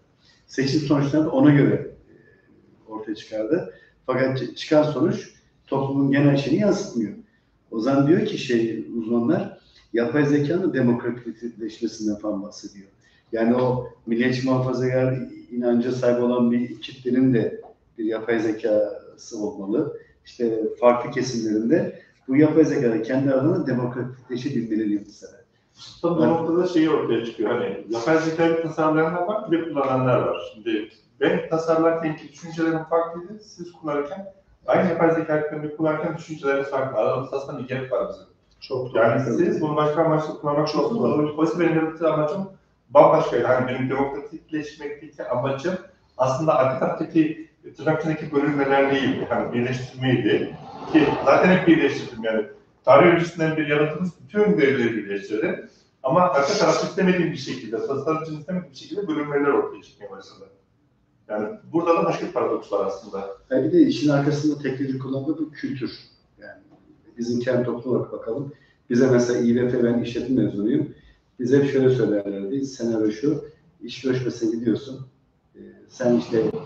Seçim sonuçlarını da ona göre ortaya çıkardı. Fakat çıkan sonuç toplumun genel şeyini yansıtmıyor. O zaman diyor ki şey uzmanlar, yapay zekanın demokratikleşmesinden falan bahsediyor. Yani o milliyetçi muhafazakar inanca sahip olan bir kitlenin de bir yapay zekası olmalı. İşte farklı kesimlerinde bu yapay zekada kendi alanında demokratikleşebilmeli diyor mesela. Tam bu noktada şeyi ortaya çıkıyor. Hani yapay zekayı tasarlayanlar var, bir de kullananlar var. Şimdi ben tasarlarken düşüncelerim farklıydı. Siz kullanırken aynı yapay zekayı kullanırken düşünceleriniz farklı. Aramızda aslında bir gap var bizim. Çok Yani doğru. siz bunu başka amaçla kullanmak çok zor. Oysa benim yaptığı amacım bambaşkaydı. Hani benim demokratikleşmekteki amacım aslında arka taraftaki tırnakçındaki bölünmeler değildi. Hani birleştirmeydi. Ki zaten hep birleştirdim yani. Tarih öncesinden bir yaratılmış bütün verileri birleştirdim. Ama arka tarafta istemediğim bir şekilde, tasarımcının istemediğim bir şekilde bölünmeler ortaya çıkmaya başladı. Yani burada da başka bir paradoks var aslında. Yani bir de işin arkasında teknoloji kullandığı bu kültür. Yani bizim kendi toplum olarak bakalım. Bize mesela İ B F, ben işletme mezunuyum. Bize hep şöyle söylerlerdi, senaryo şu, iş görüşmesine gidiyorsun. Ee, sen işte e,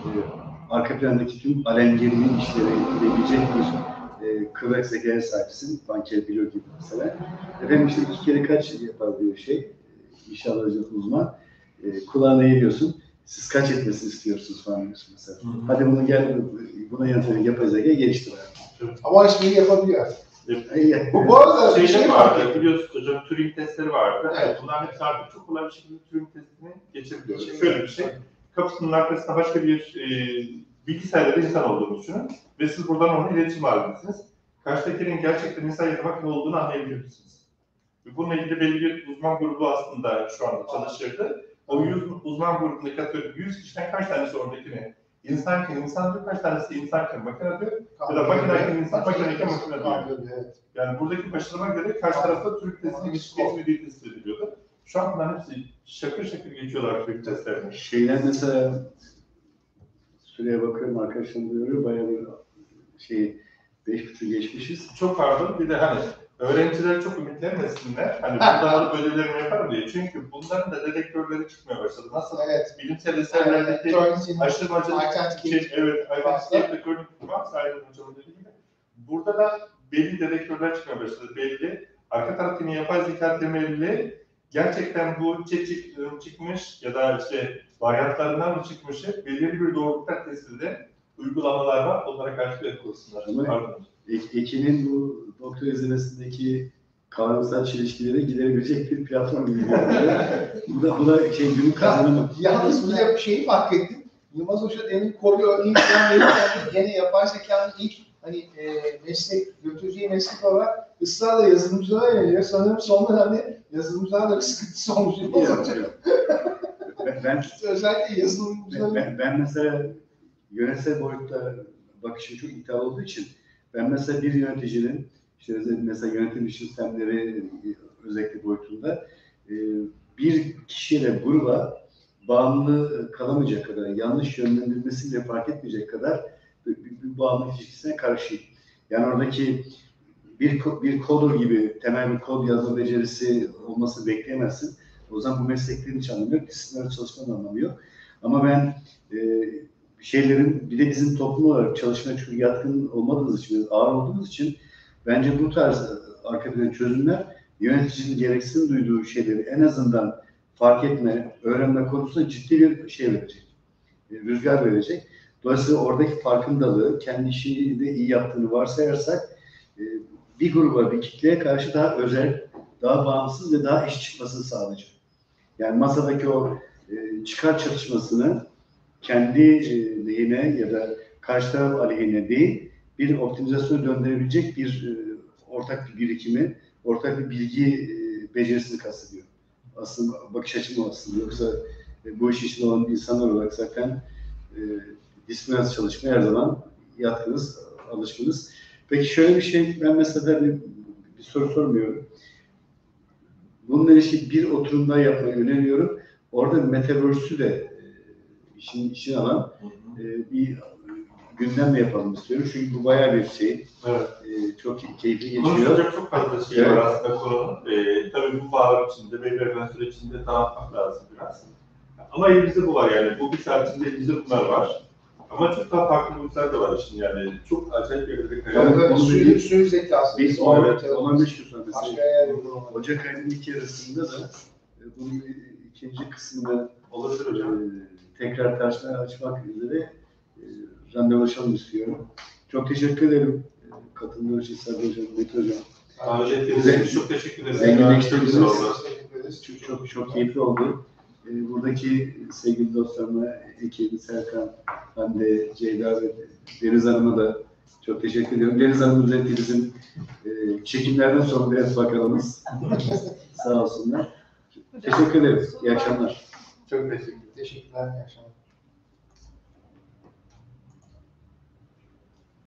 arka plandaki tüm alengirli işleri yapabilecek bir e, kıvrak zekaya sahipsin. Banker biliyor gibi mesela. Efendim işte iki kere kaç yapar diyor şey, iş alıcı uzman. E, kulağına eğiliyorsun. Siz kaç etmesini istiyorsunuz falan diyorsun mesela. Hı hı. Hadi bunu gel, buna yanıtlayın, yapay zeka geliştir abi. Ama işini yapabiliyor. Evet. Bu, bu arada şeyde şey vardı, var. Biliyorsunuz hocam, Turing testleri vardı. Evet. Bunların hepsi artık çok kolay bir şekilde Turing testini geçebiliyoruz. Şey, Şöyle bir şey, kapısının arkasında başka bir e, bilgisayarda bir insan olduğunu düşünün ve siz buradan onunla iletişim halindesiniz. Karşıdakinin gerçekten insan ya da makine olduğunu anlayabilirsiniz. Bununla ilgili belli bir uzman grubu aslında şu anda çalışırdı. O yüz uzman grubundaki atıyorum yüz kişiden kaç tanesi oradakini insanken insan diyor, kaç tanesi insanken makine diyor ya da makineyken insan, makineyken makine diyor. Evet. Yani buradaki başarıma göre karşı tarafta Türk testini geçip geçmediği test ediliyordu. Şu an bunların hepsi şakır şakır geçiyorlar Türk testlerine. Şeyler mesela süreye bakıyorum, arkadaşlarım duyuruyor, bayağı bir şey beş buçuk geçmişiz. Çok pardon, bir de hani öğrenciler çok ümitlenmesinler. Hani burada alıp ödevlerimi yaparım diye. Çünkü bunların da dedektörleri çıkmaya başladı. Nasıl? Evet. Bilimsel eserlerdeki evet. aşırımacılık, şey, evet, identity decorative varsa ayrılma hocamın dediği gibi. Burada da belli dedektörler çıkmaya başladı. Belli. Arka tarafta yine yapay zeka temelli gerçekten bu çeşit çıkmış ya da işte varyantlarından mı çıkmış belirli bir doğrulukta testinde uygulamalar var. Onlara karşı bir kursunlar. Pardon. Ekin'in bu doktor izlemesindeki kavramsal çelişkileri giderebilecek bir platform gibi. bu da bu da şey günün kazanımı. Yalnız bir de şeyi fark ettim. Yılmaz Hoca demin Kobi örneği falan verirken de gene yapay zekanın ilk hani e, meslek, götüreceği meslek olarak ısrarla yazılımcılara yöneliyor. Sanırım son dönemde yazılımcılar da bir sıkıntısı olmuş. ben, ben, özellikle yazılımcılar. Ben, ben mesela yönetsel boyutta bakışım çok iddialı olduğu için ben mesela bir yöneticinin işte mesela yönetim sistemleri özellikle boyutunda bir kişiyle gruba bağımlı kalamayacak kadar, yanlış yönlendirmesiyle fark etmeyecek kadar bir, bir bağımlılık ilişkisine karşıyım. Yani oradaki bir, bir coder gibi temel bir kod yazma becerisi olmasını bekleyemezsin. O zaman bu mesleklerin hiç anlamı yok, disiplinler çalışmanın anlamı yok. Ama ben e, şeylerin, bir de bizim toplum olarak çalışmaya çok yatkın olmadığımız için, ağır olduğumuz için bence bu tarz arka plan çözümler yöneticinin gereksinim duyduğu şeyleri en azından fark etme, öğrenme konusunda ciddi bir şey verecek, rüzgar verecek. Dolayısıyla oradaki farkındalığı, kendi işini de iyi yaptığını varsayarsak bir gruba, bir kitleye karşı daha özel, daha bağımsız ve daha iş çıkmasını sağlayacak. Yani masadaki o çıkar çatışmasını kendi lehine ya da karşı taraf aleyhine değil, bir optimizasyona döndürebilecek bir ortak bir birikimi, ortak bir bilgi becerisini kastediyor. Aslında bakış açım o aslında. Yoksa bu iş içinde olan insanlar olarak zaten e, disiplinler çalışmaya her zaman yatkınız, alışkınız. Peki şöyle bir şey, ben mesela bir, bir soru sormuyorum. Bununla ilgili bir oturumda yapmayı öneriyorum. Orada Metaverse'ü de e, işin, işin alan e, bir gündemle yapalım istiyorum. Çünkü bu bayağı bir şey. Evet. E, çok keyifli geçiyor. Konuşacak çok fazla şey evet. var aslında konunun. E, tabii bu bağlam içinde, belirlenen süre içinde dağıtmak lazım biraz. Ama elimizde bu var yani. Bu bir saat içinde elimizde bunlar var. Ama çok daha farklı boyutlar da var işin yani. Çok acayip bir yerde Yani Evet, böyle onu sürü, bileyim. sürü zekası. Biz Sonra on evet, beş gün sonra başka mesela yer uygulamaları. Ocak ayının ilk yarısında da e, bunun ikinci kısmını olabilir hocam. e, tekrar karşıma açmak üzere e, randevulaşalım istiyorum. Çok teşekkür ederim. E, katıldığınız için Sabri Hocam, Mete Hocam. Davet ettiğiniz için çok teşekkür ederim. Zenginleştirdiniz. Çok sağ olun. Teşekkür ederiz. Çok çok çok keyifli oldu. E, buradaki sevgili dostlarıma, Ekim, Serkan, Hande, Ceyda ve Deniz Hanım'a da çok teşekkür ediyorum. Deniz Hanım özellikle bizim e, çekimlerden sonra biraz bakalımız. Sağ olsunlar. Teşekkür ederim. İyi akşamlar. Çok teşekkür Teşekkürler. İyi akşamlar.